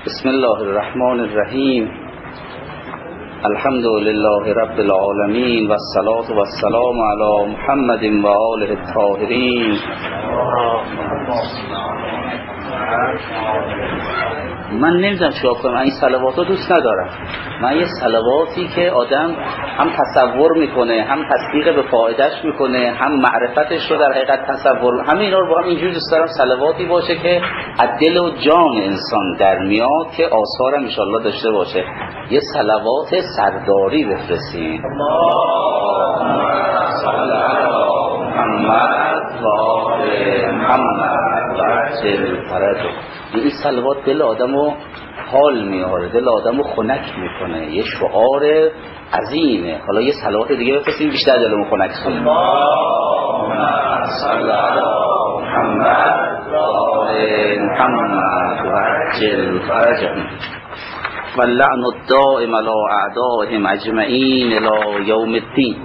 بسم الله الرحمن الرحیم. الحمد لله رب العالمین و الصلاة و السلام علی محمد و آله الطاهرین. من نمیدونم چیکار کنم، من این صلوات رو دوست ندارم. من یه صلواتی که آدم هم تصور میکنه، هم تصدیق به فایدهش میکنه، هم معرفتش رو در حقیقت تصور، همه اینا رو با هم اینجوری دوست دارم صلواتی باشه که از دل و جان انسان در میاد، که آثارم انشالله داشته باشه. یه صلوات سرداری بفرستین. اللهم صل علی محمد و آل محمد و عجل فرجه. این صلوات دل آدمو حال میاره، دل آدمو خنک میکنه، یه شعار عظیمه. حالا یه صلوات دیگه بفرستین بیشتر دلمو خنک کنه. اللهم صل علی محمد و آل محمد و عجل فرجه. واللعن الدائم علی اعدائهم اجمعین الی یوم الدین.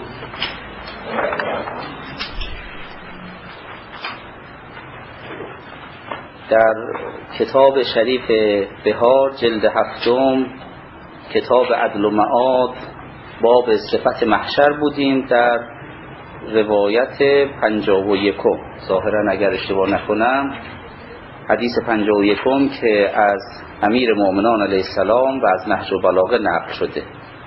در کتاب شریف بهار جلد 7 کتاب عدل و معاد باب صفت محشر بودیم، در روایت 51 ظاهرا اگر اشتباه نکنم حدیث 51 که از امیر مومنان علیه السلام و از نهج البلاغه نقل شده.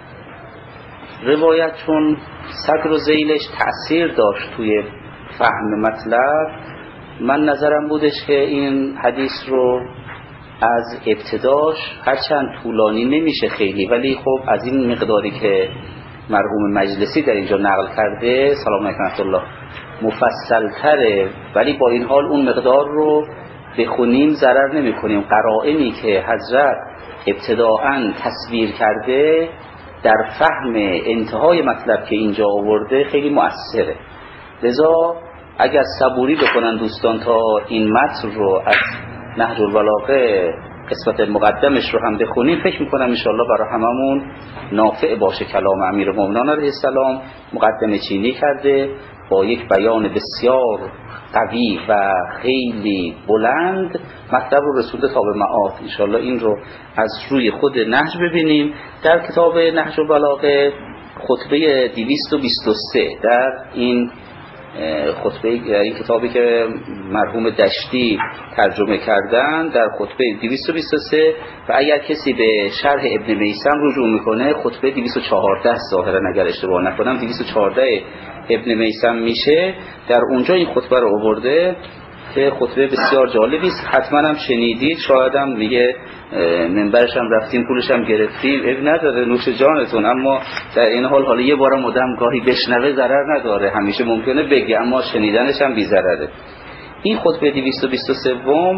روایت چون صدر و ذیلش تأثیر داشت توی فهم مطلب، من نظرم بودش که این حدیث رو از ابتداش هرچند طولانی نمیشه خیلی، ولی خب از این مقداری که مرحوم مجلسی در اینجا نقل کرده سلام علیکم الله مفصل تره، ولی با این حال اون مقدار رو بخونیم ضرر نمی کنیم. قرائنی که حضرت ابتداعاً تصویر کرده در فهم انتهای مطلب که اینجا آورده خیلی مؤثره. لذا اگر صبوری بکنن دوستان تا این متن رو از نهج البلاغه قسمت مقدمش رو هم بخونیم، فکر میکنم انشاءالله برای هممون نافع باشه. کلام امیر مومنان علیه السلام مقدمه چینی کرده با یک بیان بسیار قوی و خیلی بلند مطلب رو رسونده تا به معاد. انشاءالله این رو از روی خود نهج ببینیم. در کتاب نهج البلاغه خطبه 223 در این خطبه، این کتابی که مرحوم دشتی ترجمه کردن، در خطبه 223 و اگر کسی به شرح ابن میثم رجوع میکنه خطبه 214 ظاهرا اگر اشتباه نکنم 214 ابن میثم میشه، در اونجا این خطبه رو آورده که خطبه بسیار جالبی است. حتما هم شنیدید، شاید هم دیگه منبرش هم رفتیم پولش هم گرفتیم، اب نداره نوش جانتون، اما در این حال حالا یه بارم آدم گاهی بشنوه ضرر نداره، همیشه ممکنه بگه اما شنیدنش هم بی ضرره. این خطبه 223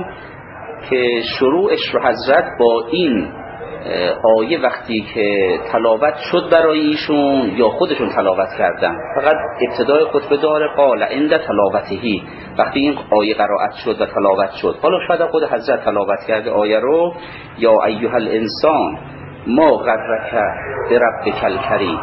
که شروعش رو حضرت با این آیه وقتی که تلاوت شد برای ایشون یا خودشون تلاوت کردن، فقط ابتدای خطبه داره قال عند تلاوتهی، وقتی این آیه قرائت شد و تلاوت شد، حالا شاید خود حضرت تلاوت کرده آیه رو، یا ایها الانسان ما غرک بربک الکریم.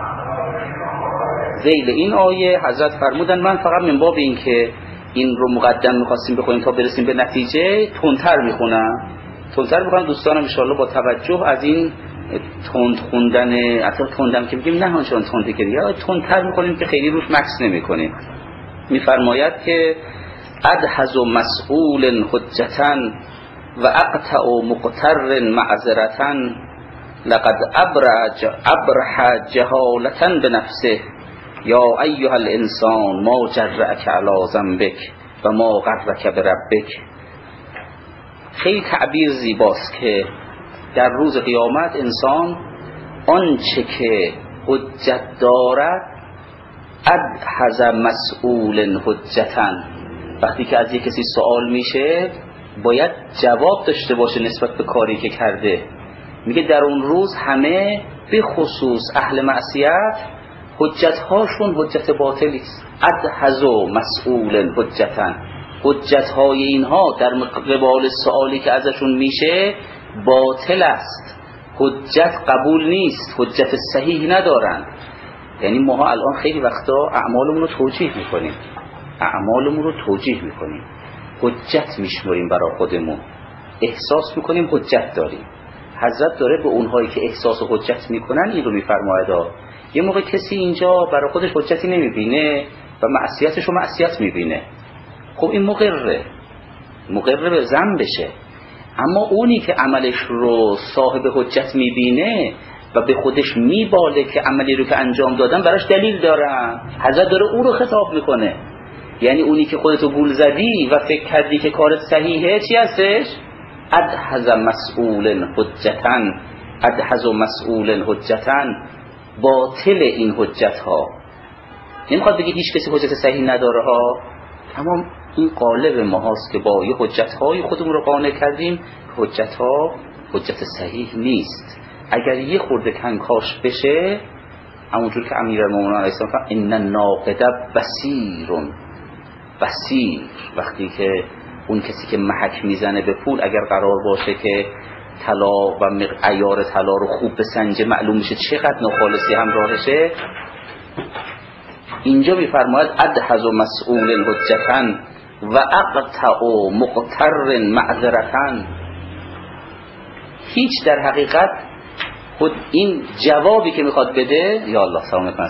ذیل این آیه حضرت فرمودن من فقط من باب این که این رو مقدم می‌خواستیم بخونیم تا برسیم به نتیجه تندتر میخونم دوستانم ان شاء الله با توجه از این تند خوندن، حتی تندم که بگیم نه چون تندی که یا تندتر می‌کنیم که خیلی روش مکس نمی‌کنیم. می‌فرماید که ادحز مسئول حجتاً و اقطع مقتر معذرتاً لقد ابرح جهالتاً بنفسه یا ایها الانسان ما جرأک علی ذنبک و ما غرک بربک. خیلی تعبیر زیباست که در روز قیامت انسان آنچه که حجت دارد ادحز مسئول حجتاً، وقتی که از یک کسی سوال میشه باید جواب داشته باشه نسبت به کاری که کرده. میگه در اون روز همه به خصوص اهل معصیت حجت‌هاشون حجت باطلی است. ادحز مسئول حجتاً، حجت‌های اینها در قبال سوالی که ازشون میشه باطل است، حجت قبول نیست، حجت صحیح ندارن. یعنی ما الان خیلی وقتا اعمالمون رو توجیه میکنیم، حجت میشمریم برای خودمون، احساس میکنیم حجت داریم، حضرت داره به اونهایی که احساس حجت میکنن این رو میفرماید. یه موقع کسی اینجا برای خودش حجتی نمیبینه و معصیتش رو معصیت میبینه، خب این مقره به ذنبشه. اما اونی که عملش رو صاحب حجت میبینه و به خودش میباله که عملی رو که انجام دادن براش دلیل دارن، حضرت داره اون رو خطاب میکنه. یعنی اونی که خودتو گول زدی و فکر کردی که کارت صحیحه، چی هستش؟ ادحض مسئول حجتن، ادحض مسئول حجتن، باطل این حجت ها. نمیخواد بگید هیچ کسی حجت صحیح نداره ها، اما این قالب ما هاست که با یه حجت های خودمون رو قانع کردیم که حجت ها حجت صحیح نیست. اگر یه خورده کنکاش بشه، همونجور که امیرالمومنین علیه السلام فرمود ان الناقد بصیر، وقتی که اون کسی که محک میزنه به پول اگر قرار باشه که طلا و عیار طلا رو خوب بسنجه، معلوم میشه چقدر ناخالصی همراهشه. اینجا میفرماید ادحض مسئول حجتن و اقطع مقتر معذرتن. هیچ در حقیقت خود این جوابی که میخواد بده، یا الله سلام علیکم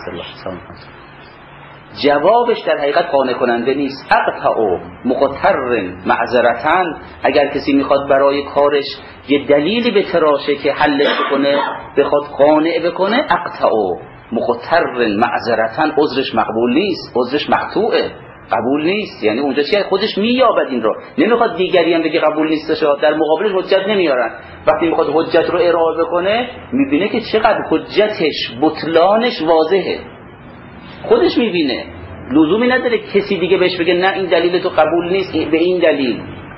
جوابش در حقیقت قانع کننده نیست. اقطع مقتر معذرتن، اگر کسی میخواد برای کارش یه دلیلی به تراشه که حلش بکنه، بخواد قانع بکنه، اقطع مقتر معذرتن، عذرش مقبول نیست، عذرش مقطوعه، قبول نیست. یعنی اونجا چیه؟ خودش مییابد این رو، نمیخواد دیگری هم بگه قبول نیستش، در مقابلش حجت نمیارن. وقتی میخواد حجت رو ارائه بکنه، میبینه که چقدر حجتش بطلانش واضحه، خودش میبینه، لزومی نداره کسی دیگه بهش بگه نه این دلیل تو قبول نیست به این دلیل،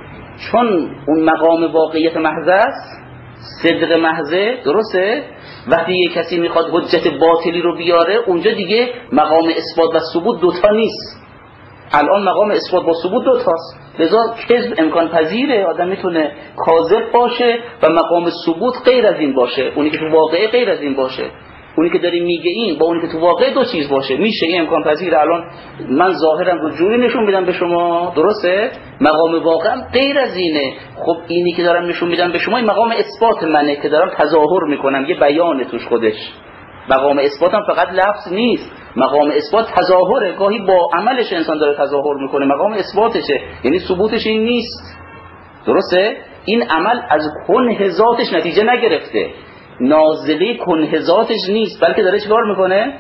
چون اون مقام واقعیت محض است، صدق محضه. درسته؟ وقتی یه کسی میخواد حجت باطلی رو بیاره، اونجا دیگه مقام اثبات و ثبوت دوتا نیست. الان مقام اثبات با ثبوت دوتاست، لذا کذب امکان پذیره، آدم میتونه کاذب باشه و مقام ثبوت غیر از این باشه، اونی که تو واقعه غیر از این باشه، اونی که داری میگه این با اونی که تو واقع دو چیز باشه، میشه این امکان پذیره. الان من ظاهرم رو جوری نشون میدم به شما، درسته؟ مقام واقعم غیر از اینه. خب اینی که دارم نشون میدم به شما این مقام اثبات منه که دارم تظاهر میکنم، یه بیان توش خودش. مقام اثباتم فقط لفظ نیست، مقام اثبات تظاهره، گاهی با عملش انسان داره تظاهر میکنه، مقام اثباتشه، یعنی ثبوتش این نیست. درسته؟ این عمل از کنه ذاتش نتیجه نگرفته، نازله کنه ذاتش نیست، بلکه داره چیکار میکنه؟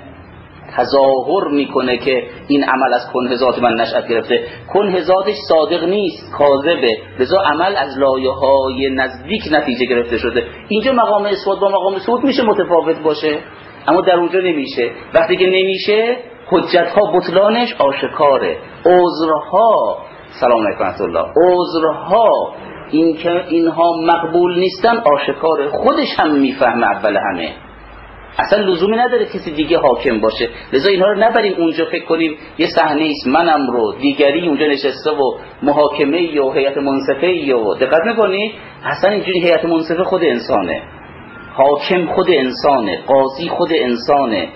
تظاهر میکنه که این عمل از کنه ذات من نشأت گرفته. کنه ذاتش صادق نیست، کاذبه، لذا عمل از لایه‌های نزدیک نتیجه گرفته شده. اینجا مقام اثبات با مقام ثبوت میشه متفاوت باشه، اما در اونجا نمیشه. وقتی که نمیشه، حجت‌ها بطلانش آشکاره، عذرها، سلام علیکم ورحمة الله، عذرها این که اینها مقبول نیستن آشکاره، خودش هم میفهمه اول همه، اصلا لزومی نداره کسی دیگه حاکم باشه. لذا اینها رو نبریم اونجا فکر کنیم یه صحنه است، منم رو دیگری اونجا نشسته و محاکمه و هیئت منصفه و دقت میکنید اصلا اینجوری هیئت منصفه خود انسانه، حاکم خود انسانه، قاضی خود انسانه،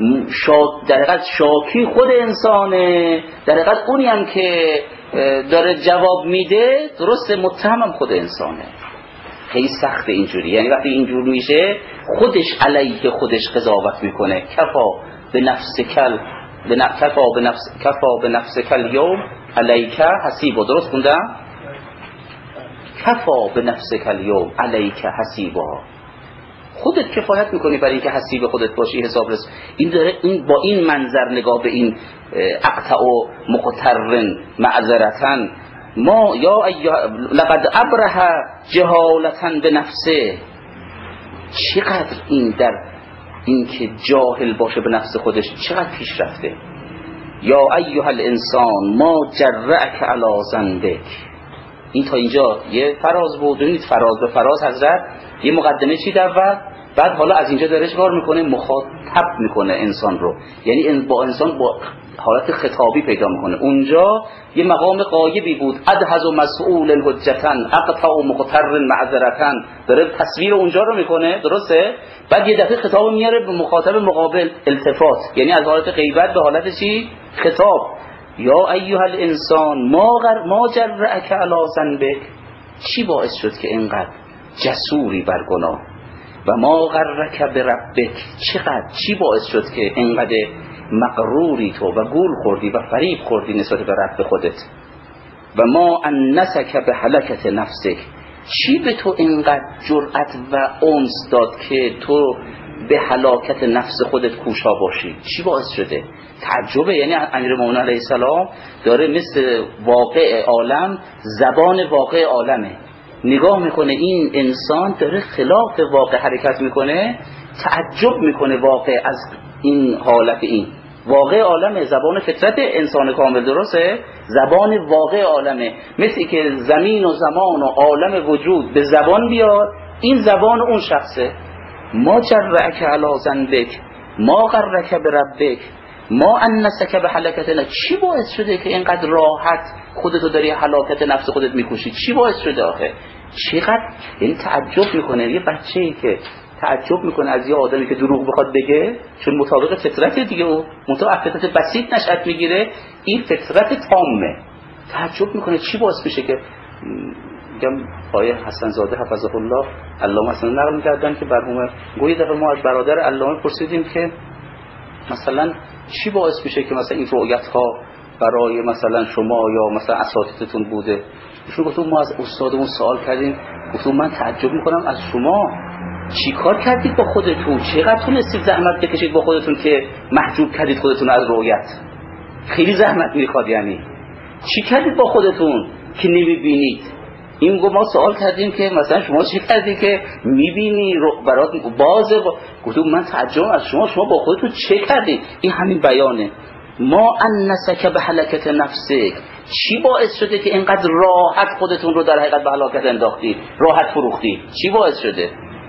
در حقیقت شاکی خود انسانه، در حقیقت اونی هم که داره جواب میده درسته متهمم خود انسانه. خیلی سخته اینجوری، یعنی وقتی اینجور میشه خودش علیه خودش قضاوت میکنه. کفا به نفس کل یوم علیک حسیبا. درست خوندم؟ کفا به نفس کل یوم علیک حسیبا، خودت کفایت میکنی برای اینکه حسیب خودت باشی، حساب رس. این با این منظر نگاه به این اقطع و مقترن معذرتن ما یا لقد ابره جهالتن به نفسه. چقدر این در این که جاهل باشه به نفس خودش چقدر پیش رفته. یا ایها الانسان ما جرأک علی ذنبک. این تا اینجا یه فراز بود، ببینید فراز به فراز حضرت یه مقدمه چی اول، بعد حالا از اینجا داره چیکار میکنه؟ مخاطب میکنه انسان رو، یعنی با انسان با حالت خطابی پیدا میکنه. اونجا یه مقام غایبی بود، ادحض مسئول حجتن اقطع مقتر معذرتن، داره تصویر اونجا رو میکنه، درسته؟ بعد یه دفعه خطاب میاره به مخاطب مقابل، التفات، یعنی از حالت غیبت به حالت چی؟ خطاب. یا ایها الانسان ما جرأک علی ذنبک. چی باعث شد که اینقدر جسوری بر گناه؟ و ما غرک بربک، چقدر چی باعث شد که اینقدر مغروری تو و گول خوردی و فریب خوردی نسبت به رب خودت. و ما انسک به هلکت نفسک، چی به تو اینقدر جرأت و انس داد که تو به هلاکت نفس خودت کوشا باشی؟ چی باعث شده؟ تعجبه. یعنی امیرالمومنین علیه السلام داره مثل واقع عالم، زبان واقع عالمه، نگاه میکنه این انسان داره خلاف واقع حرکت میکنه، تعجب میکنه واقع از این حالت. این واقع عالمه، زبان فطرت انسان کامل، درسته؟ زبان واقع عالمه، مثل که زمین و زمان و عالم وجود به زبان بیاد، این زبان اون شخصه. ما جرعک علی ذنبک ما غرک بربک ما انسک به هلکت. چی باعث شده که اینقدر راحت خودتو داری هلاکت نفس خودت میکشی؟ چی باعث شده آخه؟ چقدر این تعجب میکنه. یه بچه‌ای که تعجب میکنه از یه آدمی که دروغ بخواد بگه، چون مطابق فطرت دیگه، او فطرت بسیط نشأت میگیره، این فطرت تامه. تعجب میکنه چی باعث میشه که میگم آیه حسن زاده حفظه الله علامه مثلا نقل می‌کردن که مرحوم گویی دفعه ما از برادر علامه پرسیدیم که مثلا چی باعث میشه که مثلا این رؤیت ها برای مثلا شما یا مثلا اساتیدتون بوده؟ ایشون گفتم ما از استادمون سوال کردیم، گفتم من تعجب میکنم از شما چی کار کردید با خودتون، چقدر تونستید زحمت بکشید با خودتون که محجوب کردید خودتون از رؤیت؟ خیلی زحمت میخواد. یعنی چی کردید با خودتون که نمیبینید؟ این گفت ما سوال کردیم که مثلا شما چی کردید که میبینی برات بازه گفتم من تعجب از شما با خودتون چه کردید؟ این همین بیانه. ما انسک به هلکت نفسک، چی باعث شده که اینقدر راحت خودتون رو در حقیقت به هلاکت انداختید، راحت فروختید؟ چی باعث شده؟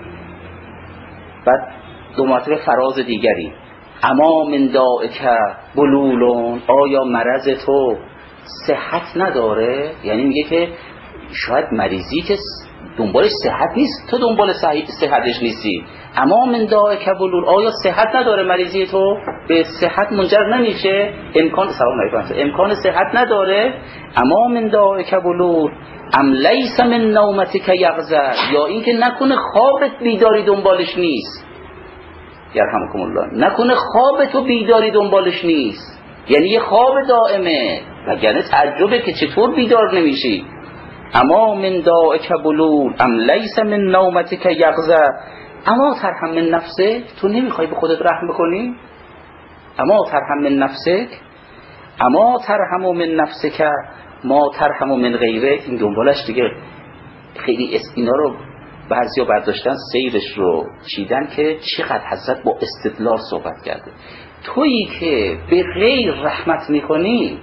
بعد دو مرتبه فراز دیگری، اما من دائک بلولون، آیا مرض تو صحت نداره؟ یعنی میگه که شاید مریضی که دنبالش صحت نیست، تو دنبال صحتش نیستی. اما من دائک بلول، آیا صحت نداره مریضی تو؟ به صحت منجر نمیشه؟ امکان صحت نداره؟ اما من دائک بلول ام لیس من نومتک یغزر، یا اینکه نکنه خوابت بیداری دنبالش نیست. یرحمکم الله، نکنه خواب تو بیداری دنبالش نیست، یعنی یه خواب دائمه، وگرنه تعجبه که چطور بیدار نمیشی. اما من دائک بلول ام لیس من نومتک یغزر اما ترحم من نفسک، تو نمیخوای به خودت رحم بکنی؟ اما ترحم من نفسک اما ترحم من نفسک ما ترحم من غیرک. این دنبالش دیگه خیلی اینا رو بعضیا برداشتن سیرش رو چیدن که چقدر حضرت با استدلال صحبت کرده. تویی که به غیر رحمت میکنی،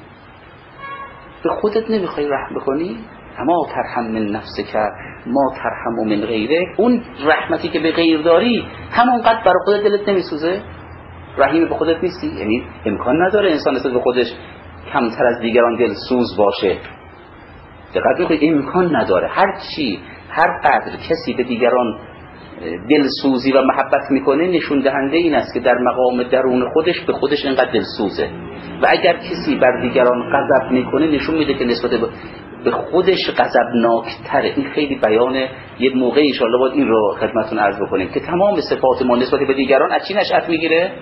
به خودت نمیخوای رحم بکنی؟ اما ترحم من نفسک ما ترحم من غیرک، اون رحمتی که به غیر داری همونقدر برای خودت دلت نمیسوزه؟ رحیم به خودت نیستی؟ یعنی امکان نداره انسان نسبت به خودش کمتر از دیگران دلسوز باشه. دقت میکنید؟ امکان نداره. هر قدر کسی به دیگران دلسوزی و محبت میکنه نشون دهنده این است که در مقام درون خودش به خودش اینقدر دلسوزه. و اگر کسی بر دیگران غضب میکنه نشون میده که نسبت به خودش غضبناک‌تره. این خیلی بیانه. یه موقعی ان شاءالله باید این رو خدمتتون عرض بکنیم که تمام صفات ما نسبت به دیگران از چی نشأت میگیره؟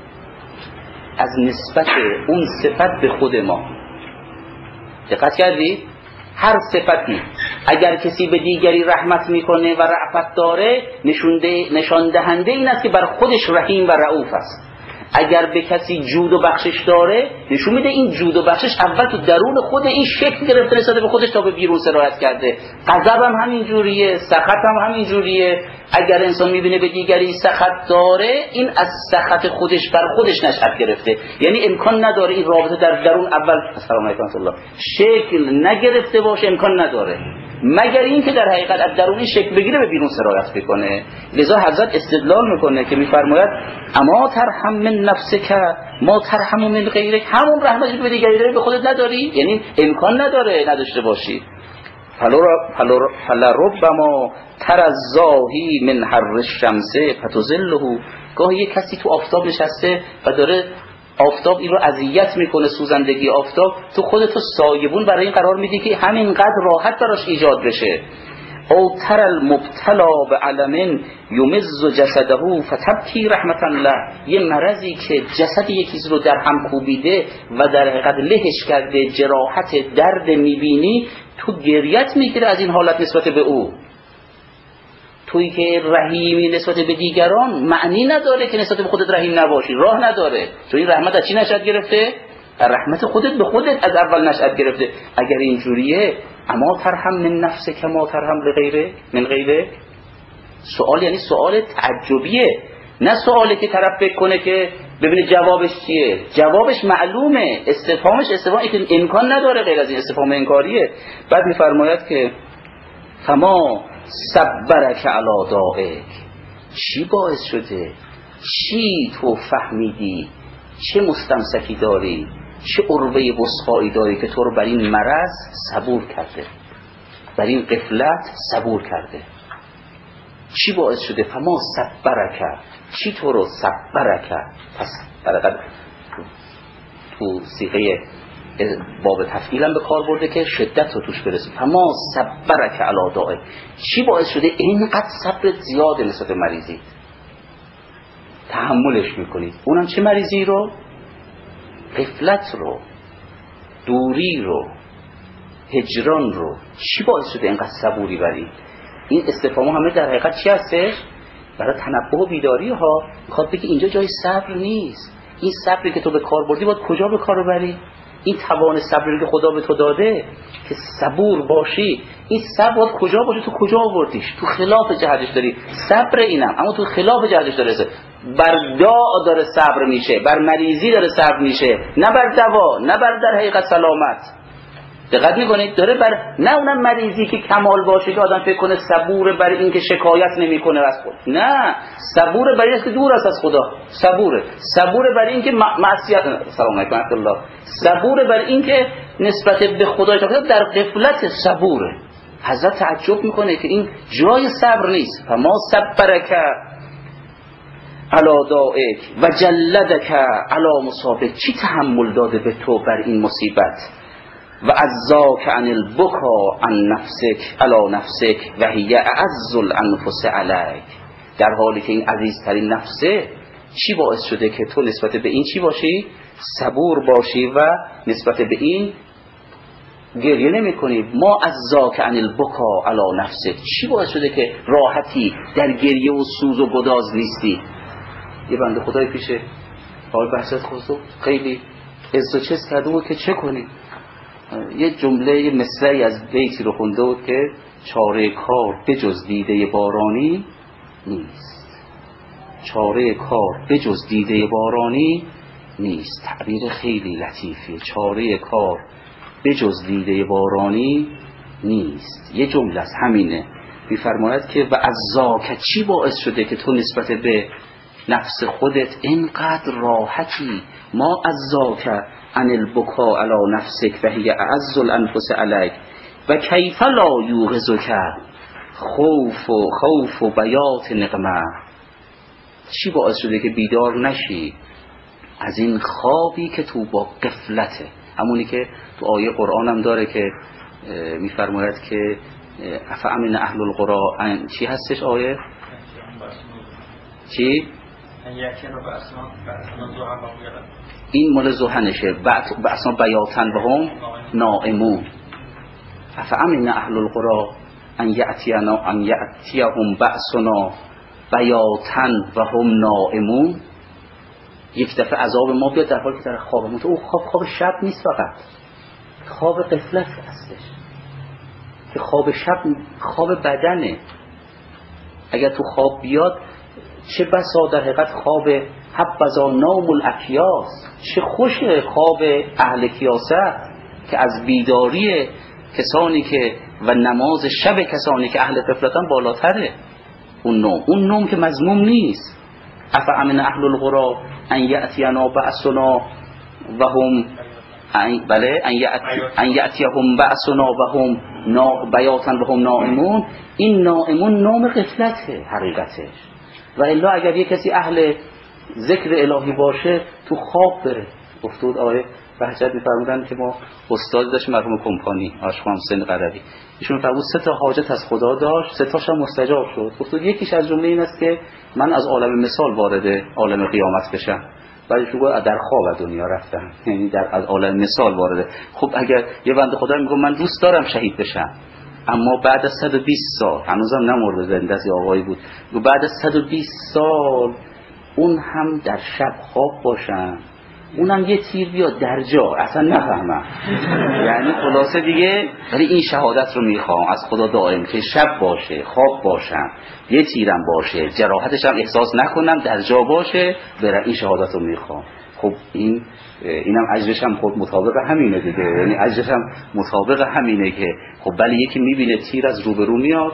از نسبت اون صفت به خود ما. دقت کردید؟ هر صفتی اگر کسی به دیگری رحمت میکنه و رأفت داره نشان دهنده این است که بر خودش رحیم و رؤوف است. اگر به کسی جود و بخشش داره نشون میده این جود و بخشش اول تو درون خود این شکل گرفته نسبت به خودش تا به بیرون سرایت کرده. غضب هم همین جوریه، سخط هم همین جوریه. اگر انسان میبینه به دیگری سخط داره، این از سخط خودش بر خودش نشأت گرفته. یعنی امکان نداره این رابطه در درون اول سلام علیکم الله شکل نگرفته باشه، امکان نداره، مگر این که در حقیقت از درونی شکل بگیره به بیرون سرایت بکنه. لذا حضرت استدلال میکنه که میفرماید اما ترحم من نفسک ما ترحم من غیرک، همون رحمتی که به دیگری داری به خودت نداری، یعنی امکان نداره نداشته باشی. فلربما تر الزاهی من حر الشمس فتظله، گاهی یک کسی تو آفتاب نشسته و داره آفتاب این رو اذیت میکنه، سوزندگی آفتاب، تو خودتو سایبون برای این قرار میدی که همینقدر راحت براش ایجاد بشه. او تر المبتلا به علم یمز جسده فتبکی رحمت الله. یه مرضی که جسد یکیز رو در هم کوبیده و در حقیقت لهش کرده، جراحت درد میبینی، تو گریت میگیره از این حالت نسبت به او. تویی که رحیمی نسبت به دیگران معنی نداره که نسبت به خودت رحیم نباشی، راه نداره. چون این رحمت از چی نشأت گرفته؟ رحمت خودت به خودت از اول نشأت گرفته. اگر اینجوریه اما ترحم من نفسه کما ترحم لغیره من غیره. سوال یعنی سوال تعجبیه، نه سوالی که طرف فکر کنه که ببینه جوابش چیه. جوابش معلومه، استفهامش استفهامی که امکان نداره غیر از این استفهام انکاریه. بعد میفرماید که فما صبرک علی دائک. چی باعث شده؟ چی تو فهمیدی؟ چه مستمسکی داری؟ چه عروه وثقایی داری که تو رو بر این مرض صبور کرده، بر این غفلت صبور کرده؟ چی باعث شده؟ فما صبرک، چی تو رو صبرک؟ پس برقد تو صیغه باب تفعیل هم به کار برده که شدت رو توش برسه. فما صبرک علی دائک. چی باعث شده اینقدر صبرت زیاده نسبت به مریضی؟ تحملش میکنید. اونم چه مریضی رو؟ غفلت رو، دوری رو، هجران رو. چی باعث شده اینقدر صبوری بری؟ این استفهام همه در حقیقت چی هستش؟ برای تنبه و بیداری ها. میخواد بگی اینجا جای صبر نیست. این صبری که تو به کار بردی باید کجا به کار بری؟ این توان صبری که خدا به تو داده که صبور باشی، این صبر باید کجا باشه؟ تو کجا آوردیش؟ تو خلاف جهتش داری. صبر اینم اما تو خلاف جهتش داره. بر داع داره صبر میشه، بر مریضی داره صبر میشه، نه بر دوا، نه بر در حقیقت سلامت. دقت میکنید؟ داره بر، نه اونم مریضی که کمال باشه که آدم فکر کنه صبور بر این که شکایت نمیکنه از خود، نه، صبور بر این که دور است از خدا، صبور بر این که معصیت، سلام علیکم الله، صبور بر این که نسبت به خدا در غفلت صبوره. حضرت تعجب میکنه که این جای صبر نیست. فما صبرک علی دائک و جلدک علی مصابک. چی تحمل داده به تو بر این مصیبت؟ و عزاک عن البکا عن نفسک علی نفسک و هی اعز الانفس علیک. در حالی که این عزیزترین نفسه، چی باعث شده که تو نسبت به این چی باشی؟ صبور باشی و نسبت به این گریه نمی کنی. ما عزاک عن البکا علی نفسک. چی باعث شده که راحتی در گریه و سوز و گداز نیستی؟ یه بنده خدای پیشه حال بحثت خودتو خیلی عز و چیز کرده بود که چه کنی؟ یه جمله، یه مصرعی از بیتی رو خونده بود که چاره کار بجز دیده بارانی نیست. چاره کار بجز دیده بارانی نیست. تعبیر خیلی لطیفیه. چاره کار بجز دیده بارانی نیست. یه جمله از همینه. میفرماید که و عزاک. چی باعث شده که تو نسبت به نفس خودت اینقدر راحتی؟ ما عزاک عن البکا علی نفسک و هی اعز الانفس علیک و کیف لا یوغزک خوف و بیات نقمه. چی باعث شده که بیدار نشی از این خوابی که تو با غفلته؟ همونی که تو آیه قرآن هم داره که میفرماید که افامن اهل القرى. چی هستش آیه؟ چی؟ این مال زهنشه. بعثنا بیاتن و هم نائمون. افامن اهل القرى ان یأتیهم بعثنا بیاتن و هم نائمون. یک دفعه عذاب ما بیاد در حالی که در خوابمون. تو خواب شب نیست، فقط خواب غفلت هستش که خواب شب خواب بدنه. اگر تو خواب بیاد چه بسا در حقیقت خواب حبذا نوم الاکیاس. چه خوشه خواب اهل کیاست که از بیداری کسانی که و نماز شب کسانی که اهل غفلتن بالاتره. اون نوم که مذموم نیست. افامن اهل القرى ان یأتینا بعثنا و هم بله ان یأتیهم بعثنا و هم بیاتن و هم نائمون. این نائمون نوم غفلته حقیقتش. و الا اگر یک کسی اهل ذکر الهی باشه تو خواب بره. گفتود آیه بهجت می‌فرمودن که ما استاد داشتیم مرحوم کمپانی عاشق حسین قربی، ایشون فرمود 3 تا حاجت از خدا داشت، 3 تاش هم مستجاب شد. گفت یکیش از جمله این است که من از عالم مثال وارد عالم قیامت بشم. بعدش گفت در خواب دنیا رفتم، یعنی از عالم مثال وارد. خب اگر یه بنده خدا میگه من دوست دارم شهید بشم، اما بعد از 120 سال هنوزم نمرده، زنده است، آقایی بود، بعد از 120 سال اون هم در شب خواب باشن، اونم یه تیر بیاد در جا، اصلا نفهمم. یعنی خلاصه دیگه ولی این شهادت رو میخوام از خدا دائم که شب باشه، خواب باشم، یه تیرم باشه، جراحتش هم احساس نکنم، در جا باشه، برای این شهادت رو میخوام. خب اینم اجرش هم خود مطابق همینه دیگه، یعنی اجرش هم مطابق همینه که خب ولی یکی میبینه تیر از روبرو میاد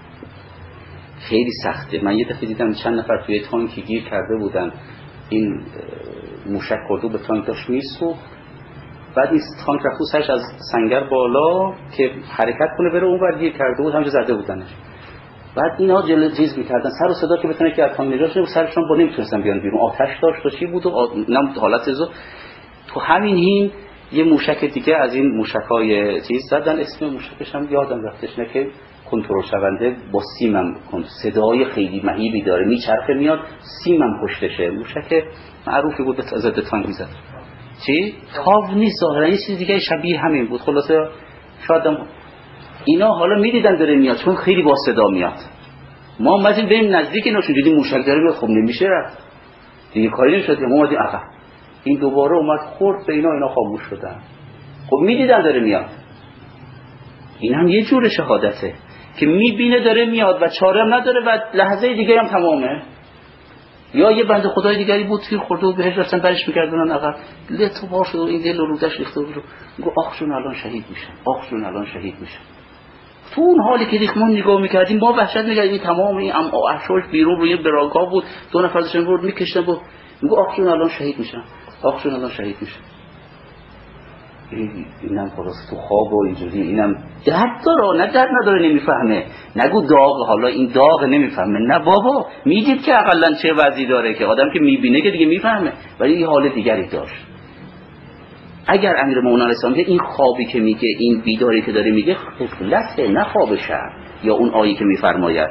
خیلی سخته. من یه دفعه دیدم چند نفر توی تانکی گیر کرده بودن، این موشک خورده به تانک داشت میسوخت، بعد این تانک رفت سرش از سنگر بالا که حرکت کنه بره اونور، گیر کرده بود، همونجا زده بودنش. بعد اینا جلوزیز میکردن سر و صدا که بتونه که از تانک نجات شه، سرشون با نمیتونستن بیان بیرون، آتش داشت و چی بود و حالت زو. تو همین یه موشک دیگه از این موشکای چیز زدن، اسم موشکش هم یادم رفتش، نه که کنترل شونده با سیمم صدای خیلی مهیبی داره، میچرخه میاد، سیمم پشتشه، موشک معروفی بود ضد تانک میزد. چی؟ تاو نیست ظاهرا، یه چیز دیگه شبیه همین بود. خلاصه شاید اینا حالا میدیدن داره میاد چون خیلی با صدا میاد. ما اومدیم بریم نزدیک اینا، چون دیدیم موشک داره میاد، خب نمیشه رفت دیگه، کاری نمیشد، ما اومدیم عقب. این دوباره اومد خورد به اینا خاموش شدن. خب میدیدن داره میاد. این هم یه جور شهادته که میبینه داره میاد و چاره هم نداره و لحظه دیگه هم تمامه. یا یه بنده خدای دیگری بود تیر خورده و بهش داشتن برش میکردن عقب، لتو بار شد و این دل رو رودش ریخته بود، گفت آخشون الان شهید میشن، آخشون الان شهید میشن. تو اون حالی که ریخمون نگاه میکردیم ما وحشت میکردیم، تمام این احشاش بیرون روی براگا بود، 2 نفر داشتن برد میکشتن، گفت آخشون الان شهید میشن، آخشون الان شهید میشن. اینم خلاص تو خواب و اینجوری، اینم درد داره، نه درد نداره نمیفهمه، نگو داغ، حالا این داغ نمیفهمه، نه بابا میدید که اقلا چه وضعی داره که آدم که میبینه که دیگه میفهمه، ولی این حال دیگری داشت. اگر امیرالمومنین علیه السلام این خوابی که میگه، این بیداری که داره میگه غفلته، نه خواب شب، یا اون آیه که میفرماید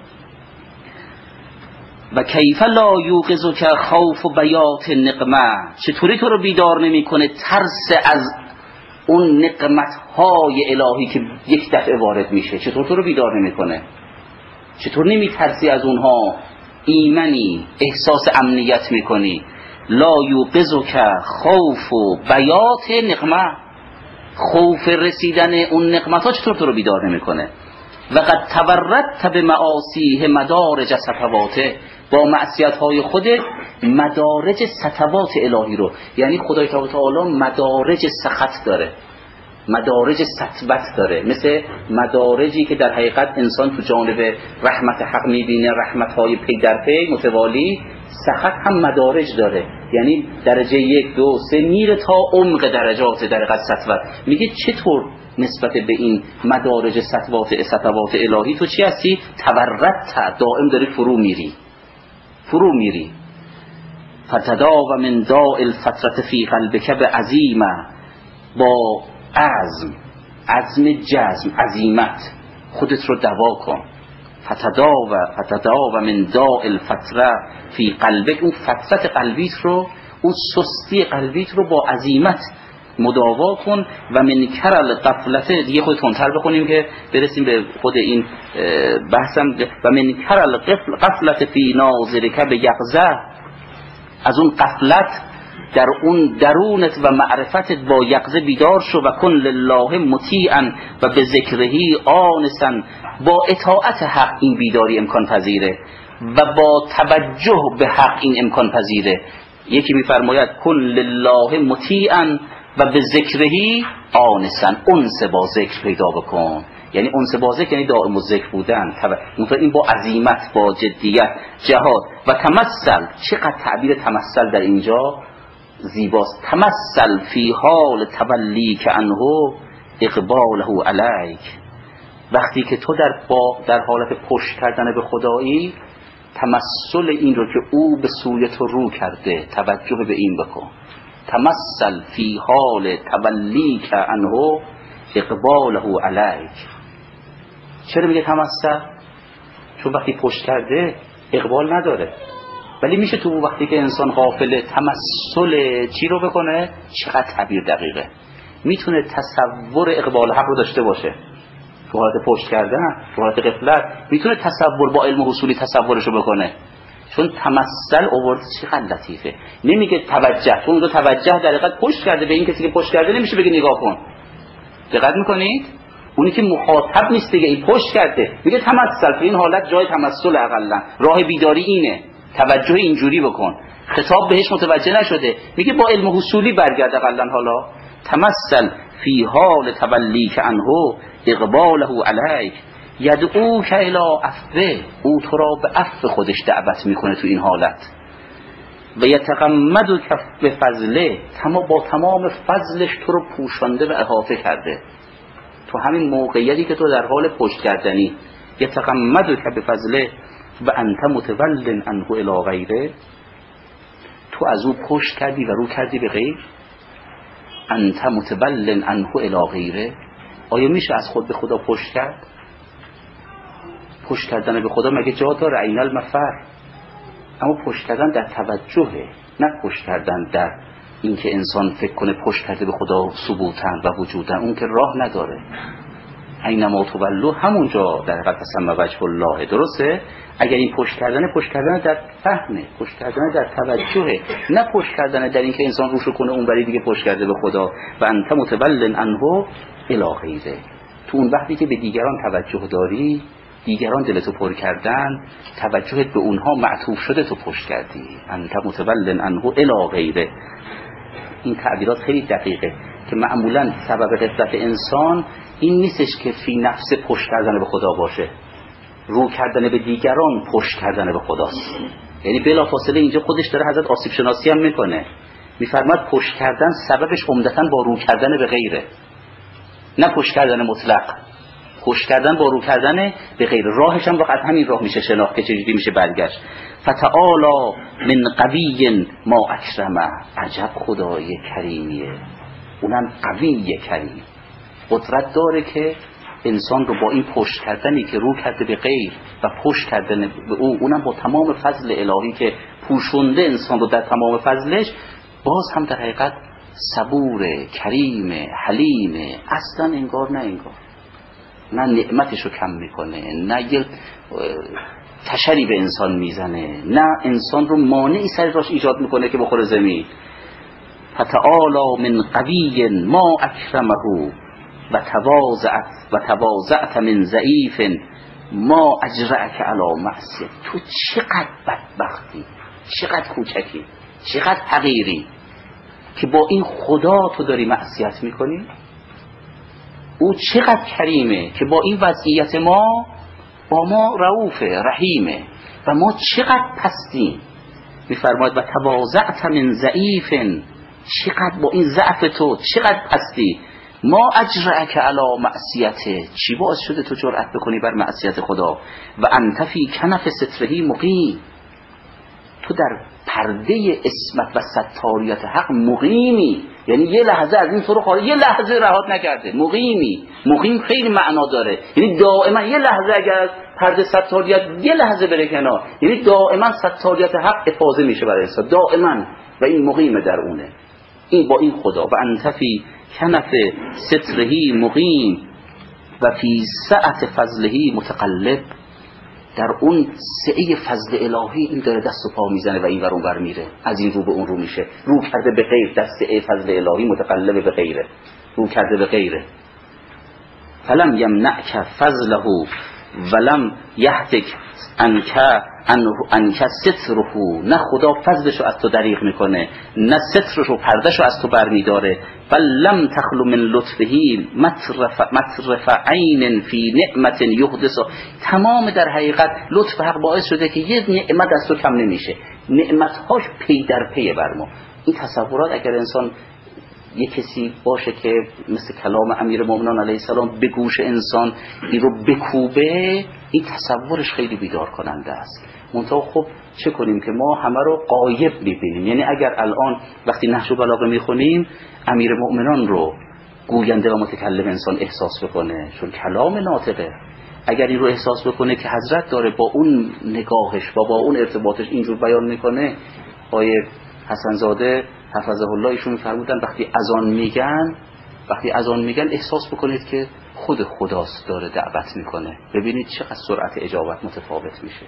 و کیف لا یوقظک خوف و بیات نقمه، چطوری تو رو بیدار نمیکنه ترس از اون نقمت های الهی که یک دفعه وارد میشه، چطور تو رو بیدار نمیکنه؟ چطور نمیترسی از اونها؟ ایمنی، احساس امنیت میکنی. لا یوقظک خوف و بیات نقمه، خوف رسیدن اون نقمت ها چطور تو رو بیدار نمیکنه؟ و قد تورطت به معاصیه مدارج سطواته، با معصیت های خودت مدارج سطوات الهی رو، یعنی خدای تعالی مدارج سخط داره، مدارج سطوت داره، مثل مدارجی که در حقیقت انسان تو جانب رحمت حق میبینه، رحمت های پی در پی متوالی، سخط هم مدارج داره، یعنی درجه 1 2 3 میره تا عمق درجات در حقیقت سطوت. میگه چطور نسبت به این مدارج سطوات الهی تو چی هستی؟ تورطت، دائم داری فرو میری. فتداو من داء الفترة فی قلبک بعزیمه، با عزم جزم، عزیمت خودت رو دوا کن. فتداو من داء الفترة فی قلبک، اون فترت قلبیت رو، اون سستی قلبیت رو با عزیمت مداوا کن. و من کرل غفلته، دیگه خود تندتر بخونیم که برسیم به خود این بحثم. و من کرل غفلت فی ناظرک بیقظه، از اون غفلت در اون درونت و معرفتت با یقظه بیدار شو. و کن لله مطیعا و به ذکرهی آنسا، با اطاعت حق این بیداری امکان پذیره و با توجه به حق این امکان پذیره. یکی میفرماید کن لله مطیعا و به ذکرهی آنسا، انس با ذکر پیدا بکن، یعنی انس با ذکر یعنی دائم الذکر بودن، این با عزیمت، با جدیت، جهاد. و تمثل، چقدر تعبیر تمثل در اینجا زیباست. تمثل فی حال تولی که انه اقباله علیک، وقتی که تو در حالت پشت کردن به خدایی، تمثل این رو که او به سوی تو رو کرده، توجه به این بکن. تمثل فی حال تولیک عنه اقباله علیک. چرا میگه تمثل؟ چون وقتی پشت کرده اقبال نداره. ولی میشه تو وقتی که انسان غافل تمثل چی رو بکنه؟ چقدر تعبیر دقیقه. میتونه تصور اقبال حق رو داشته باشه تو حالت پشت کردن، تو حالت غفلت میتونه تصور با علم حصولی تصورشو بکنه. چون تمثل آورد چقدر لطیفه. نمیگه توجه، چون اونجا توجه در حقیقت پشت کرده به این کسی که پشت کرده نمیشه بگه نگاه کن. دقت میکنید؟ اونی که مخاطب نیست دیگه، این پشت کرده میگه تمثل. تو این حالت جای تمثل اقلا راه بیداری اینه، توجه اینجوری بکن. خطاب بهش متوجه نشده، میگه با علم حصولی برگرد اقلا. حالا تمثل فی حال تولیک عنه اقباله علیک یدعوک الی عفوه، او تو را به عفو خودش دعوت میکنه تو این حالت. و یتغمدک بفضله، با تمام فضلش تو رو پوشانده و احاطه کرده تو همین موقعیتی که تو در حال پشت کردنی. یتغمدک بفضله و انت متول عنه الی غیره، تو از او پشت کردی و رو کردی به غیر. انت متول عنه الی غیره، آیا میشه از خود به خدا پشت کرد؟ پشت کردن به خدا مگه جا داره؟ عین المفر. اما پشت کردن در توجهه، نه پشت کردن در اینکه انسان فکر کنه پشت کرده به خدا ثبوتن و وجودن. اون که راه نداره. اینما تولوا همونجا در حقیقت تسمى وجه الله. درسته؟ اگر این پشت کردن در فهمه، پشت کردن در توجهه، نه پشت کردن در اینکه انسان روشو کنه اون بری دیگه پشت کرده به خدا. و انت متول عنه الی غیره، تو اون وقتی که به دیگران توجه داری، دیگران دلتو پر کردن، توجهت به اونها معطوف شده، تو پشت کردی. انت متول عنه الی غیره. این تعبیرات خیلی دقیقه که معمولا سبب غفلت انسان این نیستش که فی نفس پشت کردن به خدا باشه، رو کردن به دیگران پشت کردن به خداست. یعنی بلافاصله اینجا خودش داره حضرت آسیب شناسی هم میکنه، میفرماد پشت کردن سببش عمدتاً با رو کردن به غیره، نه پشت کردن مطلق. پشت کردن با رو کردن به غیر، راهش هم فقط همین راه میشه شناخت که چجوری میشه برگشت. فتعالی من قوی ما اکرمه، عجب خدای کریمیه، اونم قوی کریم، قدرت داره که انسان رو با این پشت کردنی که رو کرده به غیر و پشت کردن به او، اونم با تمام فضل الهی که پوشونده انسان رو در تمام فضلش، باز هم در حقیقت صبور، کریم، حلیم، اصلا انگار نه انگار، نه نعمتشو کم میکنه، نه یه تشری به انسان میزنه، نه انسان رو مانعی سر راش ایجاد میکنه که بخوره زمین. فتعالی من قوی ما اکرمه و تواضعت من ضعیف ما اجرأک علی معصیه. تو چقدر بدبختی، چقدر کوچکی، چقدر حقیری که با این خدا تو داری معصیت میکنی. او چقدر کریمه که با این وضعیت ما با ما رؤوفه، رحیمه، و ما چقدر پستیم. میفرماید و تواضعت من ضعیف، چقدر با این ضعف تو چقدر پستی. ما اجرأک علی معصیته، چی باعث شده تو جرأت بکنی بر معصیت خدا. و انت فی کنف سترهی مقیم، تو در پرده اسمت و ستاریت حق مقیمی، یعنی یه لحظه از این تو رو خارج، یه لحظه رهات نکرده. مقیمی، مقیم خیلی معنا داره، یعنی دائما یه لحظه اگر از پرده ستاریت یه لحظه بره کنار، یعنی دائما ستاریت حق افاضه میشه برای انسان دائما، و این مقیم در اونه. این با این خدا و انت فی کنف سترهی مقیم و فی سعت فضلهی متقلب، در اون سعه فضل الهی این داره دست و پا میزنه و این ور اون ور میره، از این رو به اون رو میشه، رو کرده به غیر، در سعه فضل الهی متقلب به غیره، رو کرده به غیره. فلم یمنعک فضله ولم یهتک انک ستره، نه خدا فضلشو از تو دریغ میکنه، نه سترشو پردشو از تو برمیداره. بل لم تخلو من لطفهی مطرف عین فی نعمت یحدث، تمام در حقیقت لطف حق باعث شده که یه نعمت از تو کم نمیشه، نعمتهاش پی در پی بر ما. این تصورات اگر انسان یه کسی باشه که مثل کلام امیرالمومنین علیه السلام به گوش انسان این رو بکوبه، این تصورش خیلی بیدار کننده است. منتها خب چه کنیم که ما همه رو غایب میبینیم. یعنی اگر الان وقتی نهج البلاغه میخونیم امیر مؤمنان رو گوینده و متکلم انسان احساس بکنه، چون کلام ناطقه. اگر این رو احساس بکنه که حضرت داره با اون نگاهش و با اون ارتباطش اینجور بیان میکنه. آیه حسن زاده حفظه الله ایشون فرمودن وقتی اذان میگن احساس بکنید که خود خداست داره دعوت میکنه. ببینید چقدر سرعت اجابت متفاوت میشه.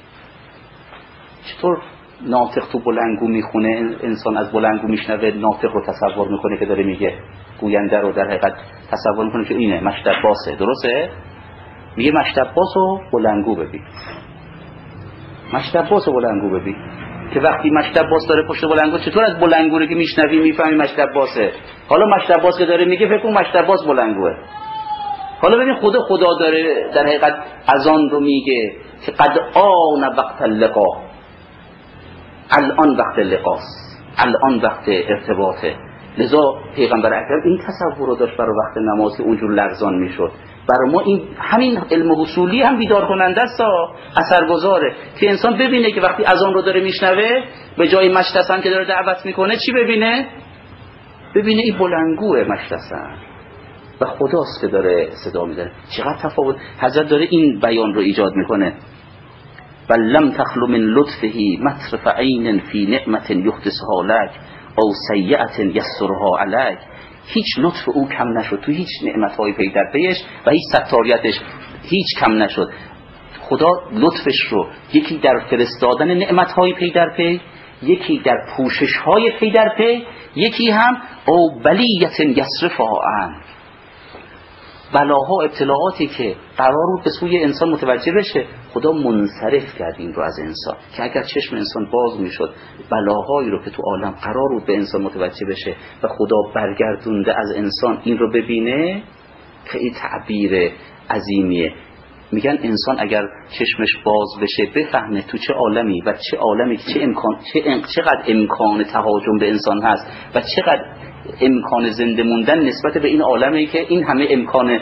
چطور ناطق تو بلندگو میخونه، انسان از بلندگو میشنوه، ناطق رو تصور میکنه که داره میگه، گوینده رو در حقیقت تصور میکنه که اینه مشت عباسه. درسته؟ میگه مشت عباس رو بلندگو ببین، مشت عباس رو بلندگو ببین. که وقتی مشت عباس داره پشت بلندگو، چطور از بلندگو رو که میشنوی میفهمی مشت عباسه؟ حالا مشت عباس که داره میگه فکر کن مشت عباس بلندگوه. حالا ببین خدا داره در حقیقت اذان رو میگه که قد آن وقت اللقا، الان وقت لقاست، الان وقت ارتباطه. لذا پیغمبر اکرم این تصور رو داشت برای وقت نماز که اونجور لرزان میشد. برای ما این همین علم اصولی هم بیدار کننده است، اثرگذاره که انسان ببینه که وقتی اذان رو داره میشنوه به جای مشتسن که داره دعوت میکنه چی ببینه؟ ببینه این بلندگوه مشتسن و خداست که داره صدا میزنه. چقدر تفاوت حضرت داره این بیان رو ایجاد میکنه. بل لم تخلو من لطفه مطرف عین فی نعمت یحدثها لک او سیئت یسرها علیک. هیچ لطف او کم نشد تو هیچ نعمتهای پی در پیش و هیچ ستاریتش هیچ کم نشد. خدا لطفش رو یکی در فرستادن نعمتهای پی در پی، یکی در پوششهای پی در پی، یکی هم او بلیت یصرفها عنک، بلاها ابتلاعاتی که قرار بود به سوی انسان متوجه بشه خدا منصرف کرد این رو از انسان. که اگر چشم انسان باز میشد بلاهایی رو که تو عالم قرار بود به انسان متوجه بشه و خدا برگردونده از انسان این رو ببینه، خیلی تعبیر عظیمیه. میگن انسان اگر چشمش باز بشه بفهمه تو چه عالمی و چه عالمی چقدر امکان تهاجم به انسان هست و چقدر امکان زنده موندن نسبت به این عالمی که این همه امکان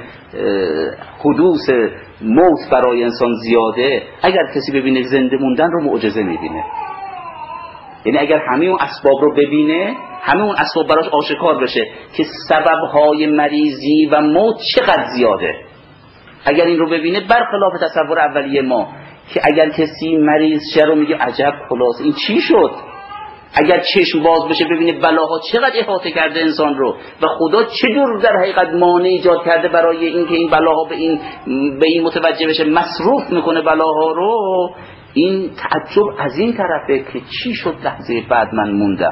حدوث موت برای انسان زیاده. اگر کسی ببینه زنده موندن رو معجزه میبینه. یعنی اگر همه اون اسباب رو ببینه، همه اون اسباب براش آشکار بشه که سببهای مریضی و موت چقدر زیاده. اگر این رو ببینه برخلاف تصور اولیه ما که اگر کسی مریض شه رو میگه عجب خلاص این چی شد. اگر چشم باز بشه ببینه بلاها چقدر احاطه کرده انسان رو و خدا چجور در حقیقت مانع ایجاد کرده برای اینکه این بلاها به این متوجه بشه، مصروف میکنه بلاها رو. این تعجب از این طرفه که چی شد لحظه بعد من موندم،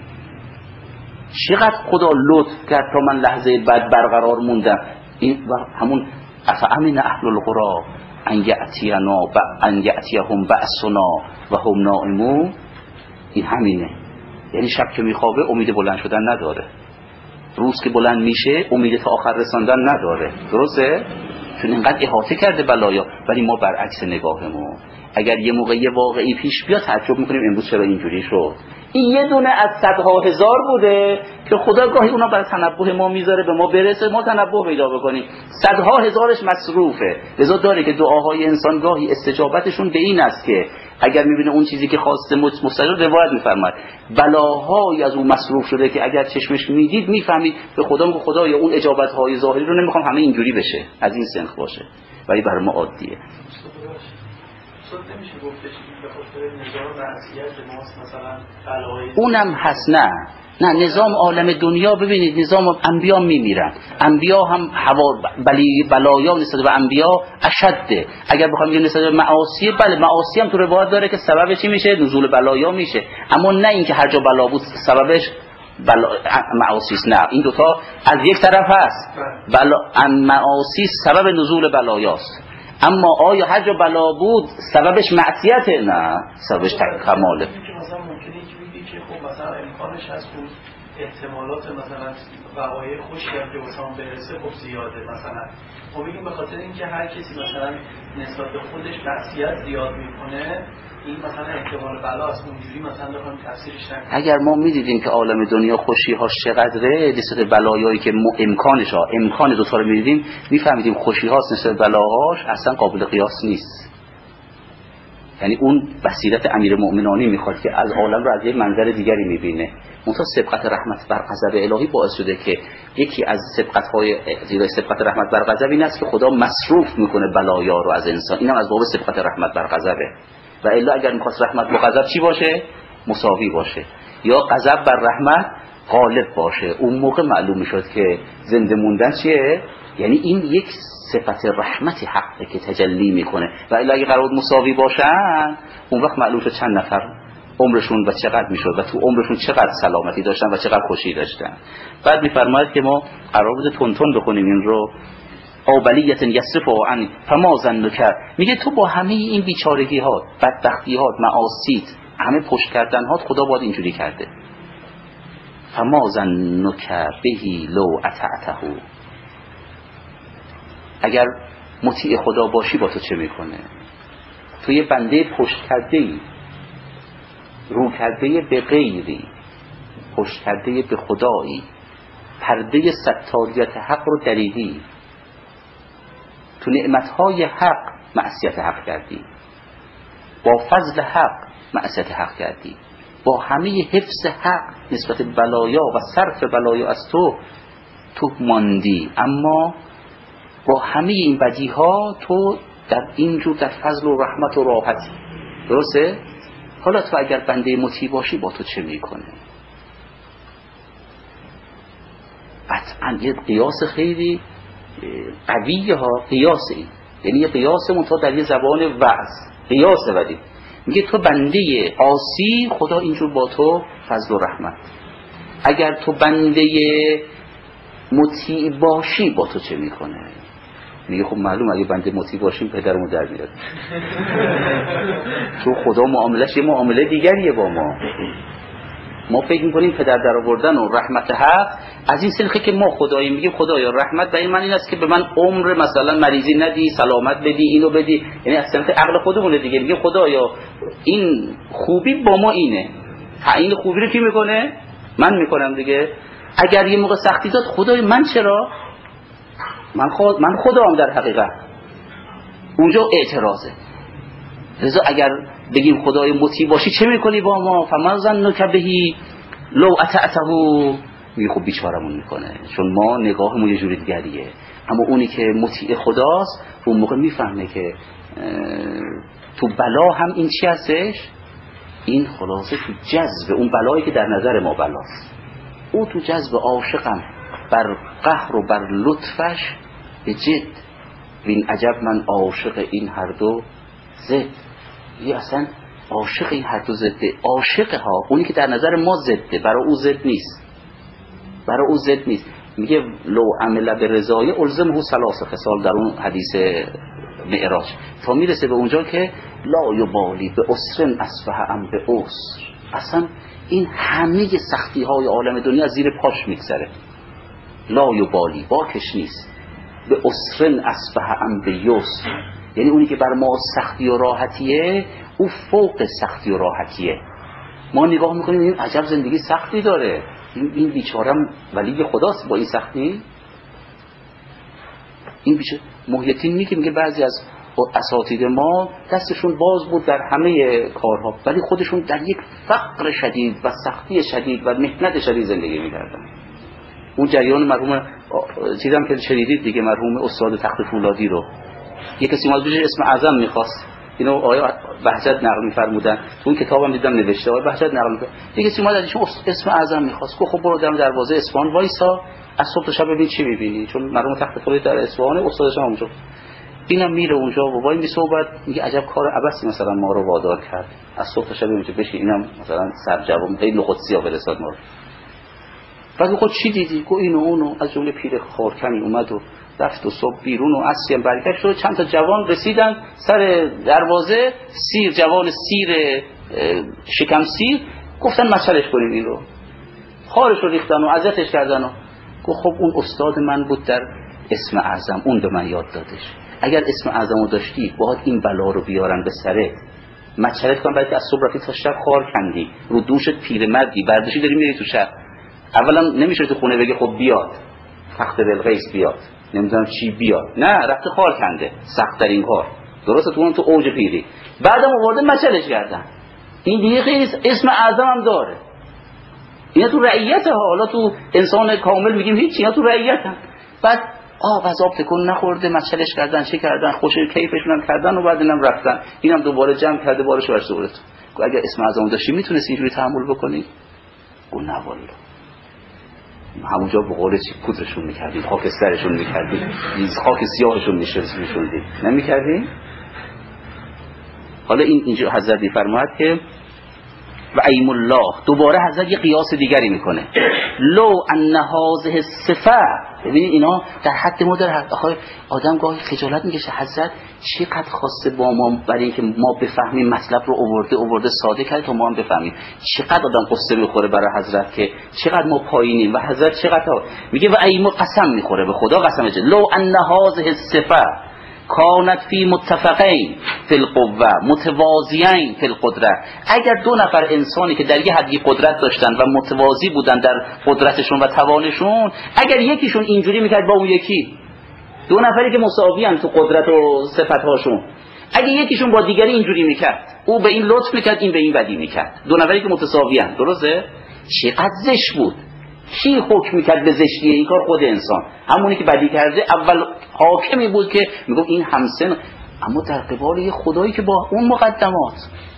چقدر خدا لطف کرد تا من لحظه بعد برقرار موندم. این و همون افامن اهل القری ان یأتیهم بأسنا و هم نائمون. این همینه. یعنی شب که میخوابه امید بلند شدن نداره، روز که بلند میشه امید تا آخر رساندن نداره. درسته؟ چون اینقدر احاطه کرده بلایا. ولی ما برعکس نگاهمون، اگر یه موقع یه واقعی پیش بیاد تعجب میکنیم امروز چرا اینجوری شد. این یه دونه از صدها هزار بوده که خدا گاهی اونا برای تنبه ما میذاره به ما برسه ما تنبه پیدا بکنیم. صدها هزارش مصروفه. لذا داره که دعاهای انسان گاهی استجابتشون به این است که اگر میبینه اون چیزی که خواسته مستجاب، روایت میفرماد بلاهای از اون مصروف شده که اگر چشمش میدید میفهمید به خدا میگه خدایا اون اجابتهای ظاهری رو نمیخوام همه اینجوری بشه، از این سنخ باشه. ولی برای ما عادیه. نمیشه گفتش به خاطر نظام معصیت ماست مثلا بلای اونم هست. نه نظام عالم دنیا ببینید نظام انبیا میمیرن، انبیا هم بلایا نسبت به انبیا اشده. اگر بخوام بگیم نسبت به معاصی، بله معاصی هم تو روایت داره که سبب چی میشه؟ نزول بلایا میشه. اما نه اینکه هر جا بلا بود سببش معاصی است. نه، این دوتا از یک طرف هست. معاصی سبب نزول بلایاست. اما آیا هر جا بلا بود سببش معصیته؟ نه، سببش کماله. مثلا ممکنه یکی بگه که خب مثلا امکانش هست بود احتمالات مثلا وقایع خوشی هم که واسه اون برسه خب زیاده. مثلا خب بگیم به خاطر اینکه هر کسی مثلا نسبت به خودش معصیت زیاد میکنه این مثلا احتمال بلاست، اونجوری مثلا بخوام تفسیرش نکنیم. اگر ما میدیدیم که عالم دنیا خوشی هاش چقدره نسبت بلایایی که امکان دوتا رو میدیدیم میفهمیدیم خوشی هاست نسبت بلاهاش اصلا قابل قیاس نیست. یعنی اون بصیرت امیرالمؤمنانی میخواد که از عالم رو از یه منظر دیگری میبینه. منتها سبقت رحمت بر غضب الهی باعث شده که یکی از سبقت‌های زیرا سبقت رحمت بر غضب این است که خدا مصروف میکنه بلایا رو از انسان. اینم از باب سبقت رحمت بر غضبه. و الا اگر میخواست رحمت با غضب چی باشه؟ مساوی باشه، یا غضب بر رحمت غالب باشه. اون موقع معلوم میشد که زنده موندن چیه؟ یعنی این یک صفت رحمت حقه که تجلی میکنه. و الا اگه قرار مساوی باشن اون وقت معلوم شد چند نفر عمرشون و چقدر میشد و تو عمرشون چقدر سلامتی داشتن و چقدر خوشی داشتن. بعد میفرماید که ما قرار بود تونتون بخونیم این رو. او بلیت یصرف عن فما ظنک، میگه تو با همه این بیچارگی ها، بدبختی ها، معاصیت، همه پشت کردن ها، خدا باید اینجوری کرده. فما ظنک بهی لو اطعته، اگر مطیع خدا باشی با تو چه میکنه؟ تو یه بنده پشت کرده ای، رو کرده به غیری، پشت کرده به خدایی، پرده ستاریت حق رو دریدی، تو نعمتهای حق معصیت حق کردی، با فضل حق معصیت حق کردی، با همه حفظ حق نسبت بلایا و صرف بلایا از تو ماندی، اما با همه این بدی ها تو در اینجور در فضل و رحمت و راحتی. درسته؟ حالا تو اگر بنده مطیع باشی با تو چه میکنه؟ قطعا یه قیاس خیلی قویه ها، قیاس این، یعنی یه قیاس منتها در یه زبان وعظ، قیاس بدی. میگه تو بنده عاصی، خدا اینجور با تو فضل و رحمت. اگر تو بنده مطیع باشی با تو چه میکنه؟ میگه خب معلوم اگه بنده مطیع باشیم پدرمون در میاد. تو خدا معاملش یه معامله دیگریه با ما فکر میکنیم پدر در آوردن و رحمت حق از این سلخه که ما خدایی میگیم خدایا رحمت برای من این است که به من عمر مثلا مریضی ندی، سلامت بدی، اینو بدی، یعنی از سمت عقل خودمونه دیگه. میگه خدایا این خوبی با ما اینه، این خوبی رو کی میکنه؟ من میکنم دیگه. اگر یه موقع سختی داد خدای من چرا؟ من خدام در حقیقت. اونجا اعتراضه. لذا اگر بگیم خدای مطیع باشی چه میکنی با ما؟ فما ظنک بهی لو اطعته، میگه خب بیچارمون میکنه، چون ما نگاهمون یه جوری دیگریه. اما اونی که مطیع خداست اون موقع میفهمه که تو بلا هم این چی هستش؟ این خلاصه تو جذب اون بلایی که در نظر ما بلاست، او تو جذب عاشقم بر قهر و بر لطفش به جد. بین عجب من عاشق این هر دو زد. یه اصلا عاشق این هر دو زده. عاشق ها اونی که در نظر ما زده، برای او زد نیست، برای او زد نیست. میگه لو عمل به رضای الزمه ثلاث خصال در اون حدیث معراج، تا میرسه به اونجا که لا یبالی به اسرن اصفه ام به اسر. اصلا این همه سختی های عالم دنیا از زیر پاش میگذره. لا یبالی، باکش نیست. به اسرن اصفه ام به یسر، یعنی اونی که بر ما سختی و راحتیه او فوق سختی و راحتیه. ما نگاه میکنیم این عجب زندگی سختی داره، این بیچارم ولی خداست با این سختی. این بیچاره محیطین میگه بعضی از اساتید ما دستشون باز بود در همه کارها ولی خودشون در یک فقر شدید و سختی شدید و محنت شدید زندگی میکردن. اون جریان مرحوم چیزم که شنیدید دیگه، مرحوم استاد تخت فولادی رو یک کسی اومد بهش اسم اعظم میخواست، اینو آیا بهجت نقل میفرمودن، تو اون کتابم دیدم نوشته آیا بهجت نقل میفرمود. یک کسی اومد ازش اسم اعظم میخواست، گفت خب برو در دروازه اصفهان وایسا از صبح تا شب ببین چی میبینی، چون مرحوم تخت فولادی در اصفهان، استادش هم اونجا. اینم میره اونجا و وای می صحبت میگه عجب کار عباسی مثلا ما رو وادار کرد از صبح تا شب اونجا بشین، اینم مثلا سرجوم خیلی نخودسیا برساد ما رو. بعد خود چی دیدی؟ گفت اینو اونو، از جمله پیر خارکنی اومد و رفت و صبح بیرون و عصری هم برگشت شد. چند تا جوان رسیدن سر دروازه، سیر، جوان سیر شکم سیر، گفتن مچلش کنیم این رو، خارش رو ریختن و اذیتش کردن و گفت خب اون استاد من بود در اسم اعظم، اون به من یاد دادش. اگر اسم اعظم رو داشتی باید این بلا رو بیارن به سرت، مچلت کنن، برای که از صبح رفتی تا شب خار کندی، رو دوشت پیرمردی برداشتی داری میری تو شب. اولا نمیشه تو خونه بگی خب بیاد تخت بلقیس بیاد نمیدونم چی بیاد، نه رفته خار کنده، سخت ترین کار. درسته تو اون تو اوج پیری بعدم آورده مچلش کردن. این دیگه خیلی اسم اعظم هم داره. اینا تو رعیت ها، حالا تو انسان کامل میگیم هیچ، اینا تو رعیت هم. بعد غذا تکون نخورده مچلش کردن، چه کردن، خوش کیفشون هم کردن و بعد اینم رفتن. اینم دوباره جمع کرده بارش ورش دورت. اگه اسم اعظم داشتی میتونستی اینجوری تحمل بکنی؟ گفت نه والله. همونجا به قول چی پودرشون میکردیم، خاکسترشون میکردیم، خاک سیاهشون میشوندیم، نمیکردیم؟ حالا اینجا حضرت میفرماید که و ایم الله، دوباره حضرت یه قیاس دیگری میکنه. لو ان هذه الصفه، ببینید اینا در حد ما در آدم گاهی خجالت میکشه. حضرت چقدر خواسته با ما برای اینکه ما بفهمیم مطلب رو آورده ساده کرد تا ما هم بفهمیم. چقدر آدم قصه میخوره برای حضرت که چقدر ما پایینیم و حضرت چقدر میگه و ایم، قسم میخوره به خدا قسم میخوره. لو ان هذه الصفه کانت فی متفقین فی القوه متوازیین فی القدره، اگر دو نفر انسانی که در یه حدی قدرت داشتن و متوازی بودن در قدرتشون و توانشون، اگر یکیشون اینجوری میکرد با اون یکی، دو نفری که مساویان تو قدرت و صفتهاشون، اگه یکیشون با دیگری اینجوری میکرد، او به این لطف میکرد این به این بدی میکرد، دو نفری که متساویان، درسته؟ چقدر زشت بود. کی حکم میکرد به زشتی این کار؟ خود انسان، همونی که بدی کرده اول حاکمی بود که میگفت این همسن. اما در قبال یه خدایی که با اون مقدمات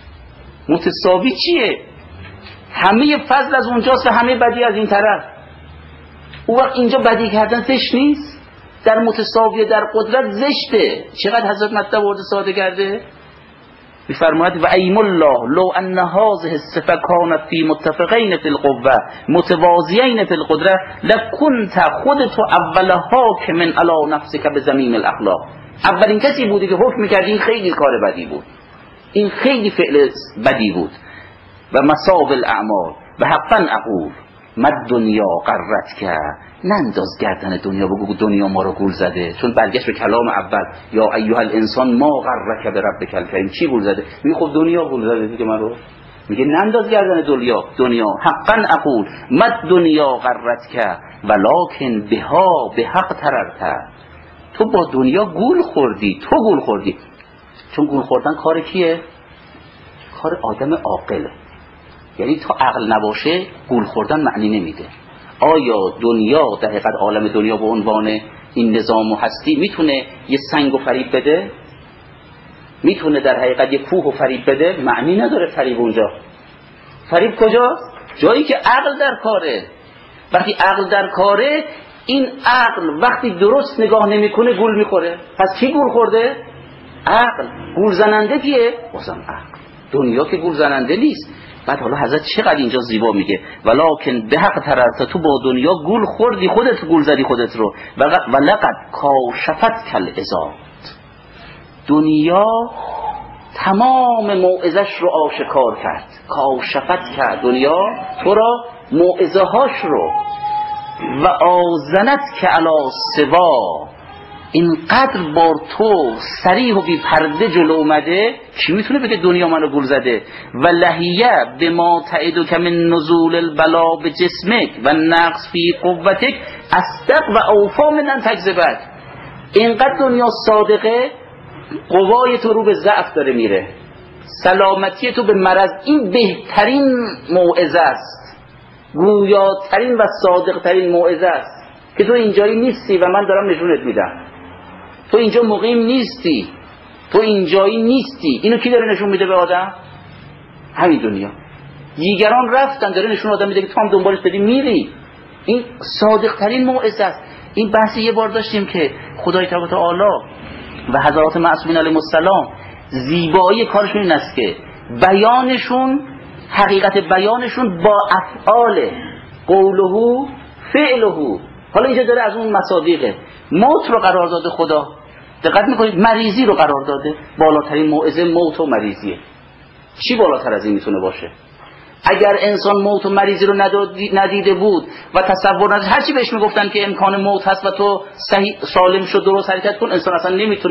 متساوی چیه؟ همه فضل از اونجاست و همه بدی از این طرف. اون وقت اینجا بدی کردن زشت نیست؟ در متساوی در قدرت زشته. چقدر حضرت مطلب ورده ساده کرده؟ میفرماید و ایم الله لو ان هذه الصفه کانت فی متفقین فی القوه متوازیین فی القدره لکنت خودت اول حاکم علی نفسک بزمیم الاخلاق، اولین کسی بودی که حکم میکردی این خیلی کار بدی بود، این خیلی فعل بدی بود. و مصاب الاعمال و حقا اقول مد دنیا قررت که، ننداز گردن دنیا بگو دنیا ما رو گول زده، چون برگشت به کلام اول یا ایها الانسان ما غرک بربک الکریم. چی گول زده؟ میگه خب دنیا گول زده دیگه من رو. میگه ننداز گردن دنیا حقا اقول مد دنیا قررت که ولکن بها به حق تررت، تو با دنیا گول خوردی، تو گول خوردی. چون گول خوردن کار کیه؟ کار آدم عاقله. یعنی تا عقل نباشه گول خوردن معنی نمیده. آیا دنیا در حقیقت عالم دنیا به عنوان این نظام و هستی میتونه یه سنگ و فریب بده؟ میتونه در حقیقت یه کوه و فریب بده؟ معنی نداره فریب اونجا. فریب کجاست؟ جایی که عقل در کاره. وقتی عقل در کاره، این عقل وقتی درست نگاه نمیکنه گول میخوره. پس کی گول خورده؟ عقل. گول زننده کیه؟ بازم عقل. دنیا که گول زننده نیست. بعد حالا حضرت چقدر اینجا زیبا میگه ولکن به حق تررت، تو با دنیا گول خوردی، خودت گول زدی خودت رو. و لقد کاشفت کل ازاد، دنیا تمام موعظش رو آشکار کرد. کاشفت کرد دنیا تو را موعظه هاش رو. و آذنت که علی سوا، اینقدر بار تو صریح و بی پرده جلو اومده، کی میتونه بگه دنیا منو گول زده؟ و لهیه به ما تعیدو که من نزول البلا به جسمک و نقص فی قوتک اصدق و اوفا منن تکذبت. اینقدر دنیا صادقه، قوای تو رو به ضعف داره میره، سلامتی تو به مرض. این بهترین موعظه است، گویاترین و صادقترین موعظه است که تو اینجایی نیستی و من دارم نشونت میدم. تو اینجا مقیم نیستی، تو اینجایی نیستی. اینو کی داره نشون میده به آدم؟ همین دنیا. دیگران رفتن، داره نشون آدم میده که تو هم دنبالش بدی میری. این صادقترین موعظه است. این بحثی یه بار داشتیم که خدای تعالی و حضرات معصومین علیهم السلام زیبایی کارشون این است که بیانشون، حقیقت بیانشون با افعال قوله فعله. حالا اینجا داره از اون مصادیقه. موت رو قرار داده خدا، دقت میکنید، مریضی رو قرار داده. بالاترین موعظه موت و مریضیه. چی بالاتر از این میتونه باشه؟ اگر انسان موت و مریضی رو ندیده بود و تصور نداشت، هرچی بهش میگفتن که امکان موت هست و تو صحیح سالم شد درست حرکت کن، انسان اصلا نمیتونه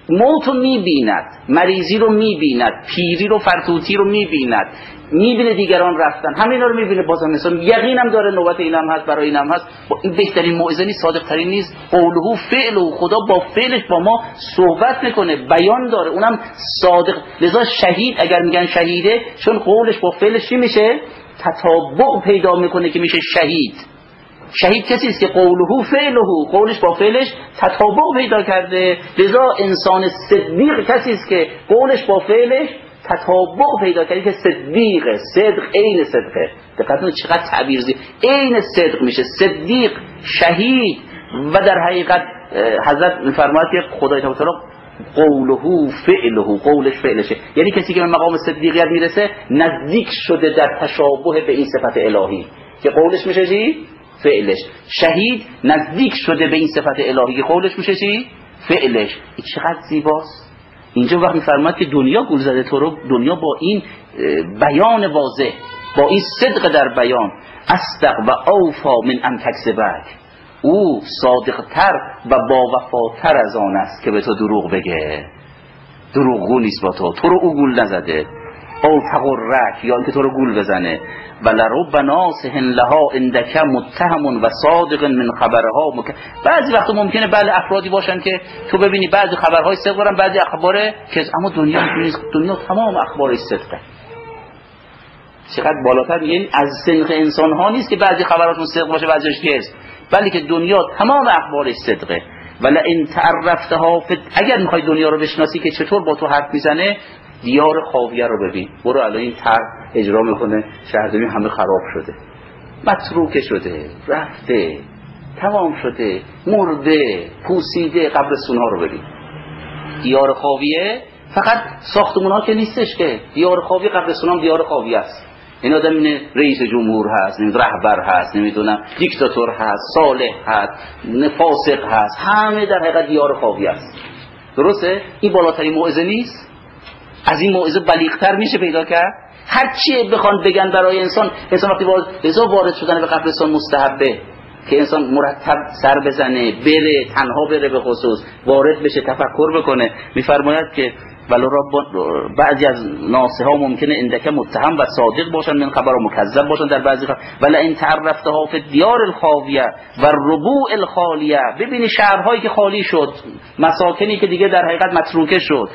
موت رو میبیند، مریضی رو میبیند، پیری رو، فرتوتی رو میبیند، میبینه دیگران رفتن، همه اینا رو میبینه. بازم مثلا یقینم داره نوبت اینم هست، برای اینم هست. این بهترین موعظه نیست، صادق ترین نیست؟ قوله فعله، خدا با فعلش با ما صحبت میکنه، بیان داره، اونم صادق. لذا شهید اگر میگن شهیده، چون قولش با فعلش چی میشه؟ تطابق پیدا میکنه که میشه شهید. شهید کسی است که قوله فعله، قولش با فعلش تطابق پیدا کرده. لذا انسان صدیق کسی است که قولش با فعلش تطابق پیدا کرده، که صدیقه. صدق عین صدقه. دقت کنید چقدر تعبیر زیبا، عین صدق میشه صدیق، شهید. و در حقیقت حضرت میفرماید که خدای تعالی قوله فعله، قولش فعلشه. یعنی کسی که به مقام صدیقیت میرسه نزدیک شده در تشابه به این صفت الهی که قولش میشه چی؟ فعلش. شهید نزدیک شده به این صفت الهی که قولش میشه چی؟ فعلش. این چقدر زیباست. اینجا وقت میفرماید که دنیا گول زده تو رو، دنیا با این بیان واضح، با این صدق در بیان، اصدق و اوفا من ان تکذبک، او صادقتر و با وفاتر از آن است که به تو دروغ بگه. دروغگو نیست با تو رو او گول نزده. او تغرک، یا اینکه تو رو گول بزنه. ولرب ناصح لها عندک متهم و صادق من خبرها بعضی وقت ممکنه بله افرادی باشن که تو ببینی بعضی خبرهای صدق دارن، بعضی اخبار که، اما دنیا تمام اخبارش صدقه. چقدر بالاتر، یعنی از سنخ انسان ها نیست که بعضی خبراتون صدق باشه بعضیش کذب، بلکه دنیا تمام اخبارش صدقه. ولی ان تعرفتها، اگر میخوای دنیا رو بشناسی که چطور با تو حرف میزنه، دیار خاویه رو ببین. برو الان این طرح اجرا میکنه، شهرداری همه خراب شده، متروکه شده، رفته، تمام شده، مرده، پوسیده. قبرستونها رو ببین. دیار خاویه فقط ساختمون ها که نیستش که، دیار خاویه قبرستون هم دیار خاویه است. این آدم اینه رئیس جمهور هست، رهبر هست، نمیدونم دیکتاتور هست، صالح هست، فاسق هست، همه در حقیقت دیار خاویه است. درسته؟ این بالاترین موعظه نیست؟ از این موعظه بلیغ‌تر میشه پیدا کرد؟ هر چی بخوان بگن برای انسان وقتی وارد شدن به قبرستان مستحبه که انسان مرتب سر بزنه، بره، تنها بره، به خصوص وارد بشه، تفکر بکنه. میفرماید که ولو بعضی از ناصحا ممکنه اندک متهم و صادق باشن، من خبر و مکذب باشن در بعضی خبر. ولی این تعرفتها فی دیار الخاویه و ربوع الخالیه، ببینی شهرهایی که خالی شد، مساکنی که دیگه در حقیقت متروکه شد.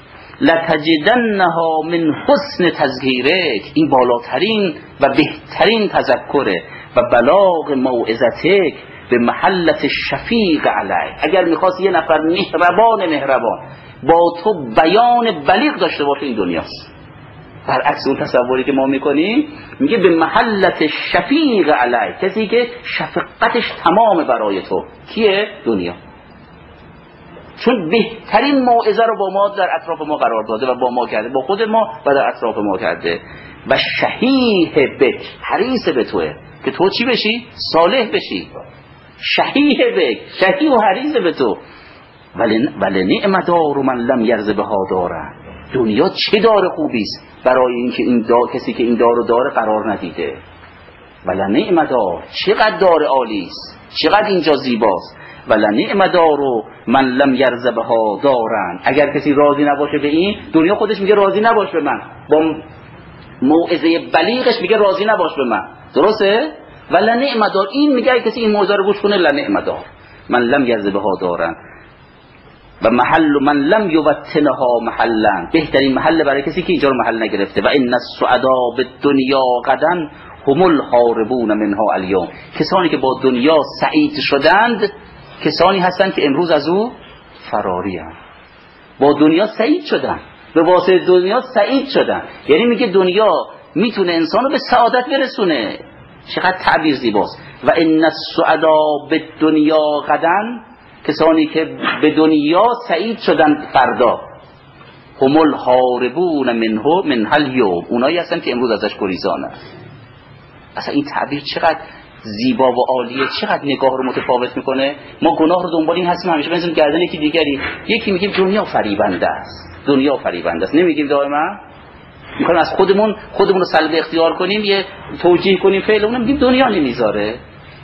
لتجدنها من حسن تذکیرک، این بالاترین و بهترین تذکره و بلاغ موعظتک به محلت شفیق علیه. اگر میخواست یه نفر مهربان با تو بیان بلیغ داشته باشه، این دنیاست. برعکس اون تصوری که ما میکنیم، میگه به محلت شفیق علیه، کسی که شفقتش تمام برای تو. کیه؟ دنیا. چون بهترین موعظه رو با ما در اطراف ما قرار داده و با ما کرده، با خود ما و در اطراف ما کرده. و شهیه بک، حریص به توه که تو چی بشی؟ صالح بشی. شهیه بک، شهیه و حریص به تو. ولی نعم دار من لم یرز بها داره. دنیا چه دار خوبی است برای اینکه این کسی که این دارو داره قرار ندیده. ولی نعم دار، چقدر دار عالی است، چقدر اینجا زیباست. ولی نعم دارو من لم یرز بها دارن. اگر کسی راضی نباشه به این دنیا، خودش میگه راضی نباش به من، با موعظه بلیغش میگه راضی نباش به من. درسته؟ ولی نعم دار، این میگه کسی این موعظه رو گوش کنه، لا نعم دار من لم یرز بها دارن. و محل من لم یوطنها محلا، بهترین محل برای کسی که اینجا رو محل نگرفته. و ان السعدا بالدنیا غدا هم الحاربون منها اليوم، کسانی که با دنیا سعید شدند کسانی هستند که امروز از او فراری هستند. با دنیا سعید شدن، به واسطه دنیا سعید شدن. یعنی میگه دنیا میتونه انسانو به سعادت برسونه. چقدر تعبیر زیباست. و ان السعدا بالدنیا غدا، کسانی که به دنیا سعید شدن فردا، هم الحاربون منها اليوم، اونایی هستن که امروز ازش گریزانن. اصلا این تعبیر چقدر زیبا و عالیه، چقدر نگاه رو متفاوت میکنه. ما گناه رو دنبال این هستیم همیشه بنزیم گردن یکی دیگری. یکی میگیم دنیا فریبنده است، دنیا فریبنده است، نمیگیم دائما میخوایم از خودمون رو سلب اختیار کنیم، یه توجیه کنیم فعل اونم، میگیم دنیا نمیذاره.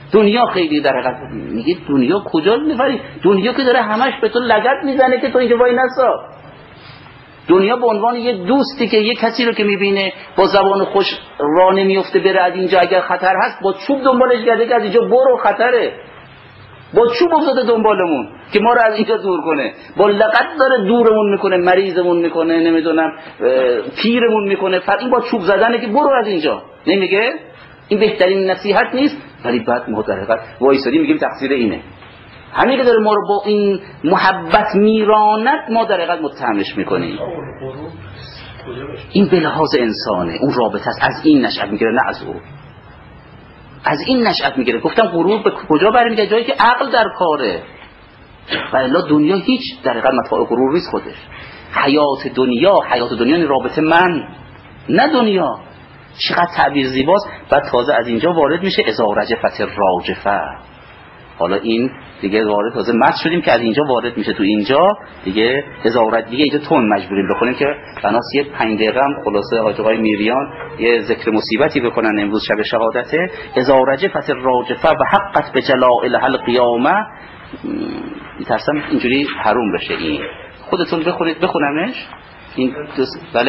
دنیا خیلی در حقیقت میگه دنیا کجا میبری؟ دنیا که داره همش به تو لگد میزنه که تو اینجا وای نسا. دنیا به عنوان یه دوستی که یه کسی رو که میبینه با زبان خوش راه نمیفته بره از اینجا، اگر خطر هست با چوب دنبالش گرده که از اینجا برو خطره، با چوب افتاده دنبالمون که ما رو از اینجا دور کنه، با لغت داره دورمون میکنه، مریضمون میکنه، نمیدونم پیرمون میکنه، این با چوب زدنه که برو از اینجا. نمیگه این بهترین نصیحت نیست؟ ولی بعد ما در حقیقت وایسادیم میگیم تقصیر اینه. همین که داره ما رو با این محبت میراند ما در حقیقت متهمش میکنیم. این به لحاظ انسانه، اون رابطه است، از این نشأت میگیره نه از اون. از این نشأت میگیره. گفتم غرور به کجا برمیگرده؟ جایی که عقل در کاره. و الا دنیا هیچ در حقیقت مدفوع غرور نیست خودش. حیات دنیا یعنی رابطه من نه دنیا. چقدر تعبیر زیباست. بعد تازه از اینجا وارد میشه اذا رجفت الراجفه. حالا این دیگه وارد تازه مست شدیم که از اینجا وارد میشه تو اینجا دیگه هزارت دیگه اینجا تون مجبوریم بکنیم که بناس یه 5 دقیقه هم خلاصه حاج آقای میریان یه ذکر مصیبتی بکنن امروز شب شهادته. هزارجفت الراجفه و حقت به جلائل القیامه. میترسم اینجوری حروم بشه. این خودتون بخونید، بخونمش این بله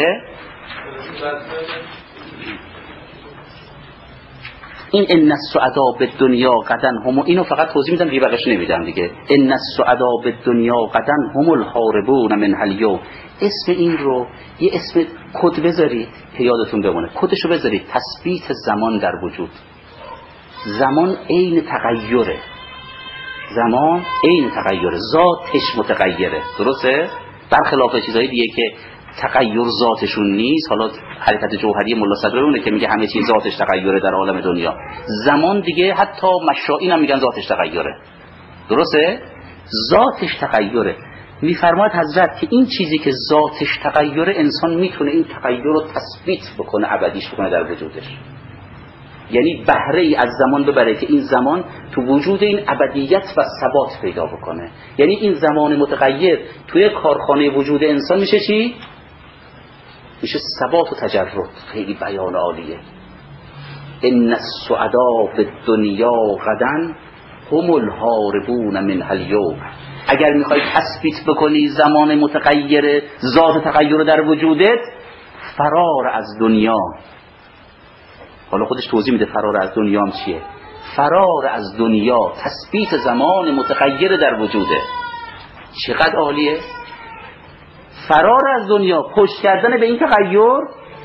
این ان السعدا بالدنیا غدا هم، اینو فقط توضیح میدم دیگه بقیش نمیدم دیگه. ان السعدا بالدنیا غدا هم الحاربون من الیوم. اسم این رو یه اسم کد بذارید که یادتون بمونه. کدشو بذارید تثبیت زمان در وجود. زمان عین تغیره، زمان عین تغیره، ذاتش متغیره، درسته؟ برخلاف چیزهای دیگه که تغییر ذاتشون نیست. حالا حرکت جوهری ملا صدرونه که میگه همه چیز ذاتش تغیره در عالم دنیا. زمان دیگه حتی مشائین هم میگن ذاتش تغیره، درسته؟ ذاتش تغیره. میفرماید حضرت که این چیزی که ذاتش تغیره انسان میتونه این تغییر رو تثبیت بکنه، ابدیش بکنه در وجودش. یعنی بهره ای از زمان ببره که این زمان تو وجود این ابدیت و ثبات پیدا بکنه. یعنی این زمان متغیر توی کارخانه وجود انسان میشه چی؟ میشه ثبات و تجرد. خیلی بیان عالیه. ان السعدا بالدنیا غدا هم الحاربون من الیوم. اگر میخوای تثبیت بکنی زمان متغیر، ذات تغییر در وجودت، فرار از دنیا. حالا خودش توضیح میده فرار از دنیا هم چیه. فرار از دنیا تثبیت زمان متغیر در وجوده. چقدر عالیه. فرار از دنیا پشت کردن به این تغییر،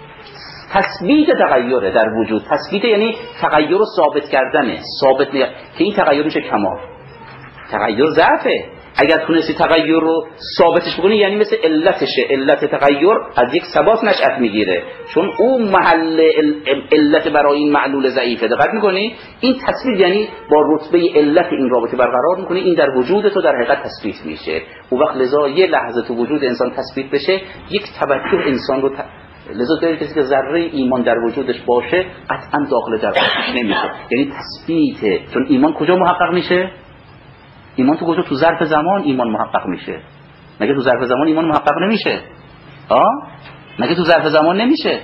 تثبیت تغییره در وجود. تثبیت یعنی تغییر رو ثابت کردنه، ثابت که این تغییر میشه کمال. تغییر ضعفه. اگر تونستی تغییر رو ثابتش بکنی یعنی مثل علتشه. علت تغییر از یک ثبات نشأت میگیره، چون اون محل علت برای این معلول ضعیفه. دقت میکنی؟ این تثبیت یعنی با رتبه علت این رابطه برقرار میکنی، این در وجود تو در حقیقت تثبیت میشه. اون وقت لذا یه لحظه تو وجود انسان تثبیت بشه، یک توجه انسان رو لذا داره کسی که ذره ایمان در وجودش باشه قطعا داخل جوابش نمیشه. یعنی تثبیته. چون ایمان کجا محقق میشه؟ ایمان تو کجا؟ تو ظرف زمان ایمان محقق میشه. مگه تو ظرف زمان ایمان محقق نمیشه؟ مگه تو ظرف زمان نمیشه؟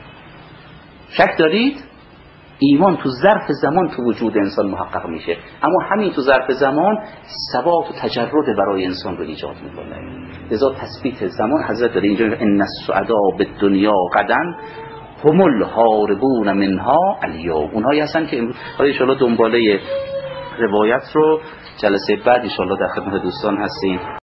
شک دارید؟ ایمان تو ظرف زمان تو وجود انسان محقق میشه، اما همین تو ظرف زمان ثبات و تجرد برای انسان رو ایجاد میکنه. لذا تثبیت زمان حضرت داره اینجا ان السعدا بالدنیا غدا هم الحاربون منها الیوم. اونهایی هستن که امروز ان شاء الله دنباله روایت رو جلسه بعد ان شاء الله در خدمت دوستان هستیم.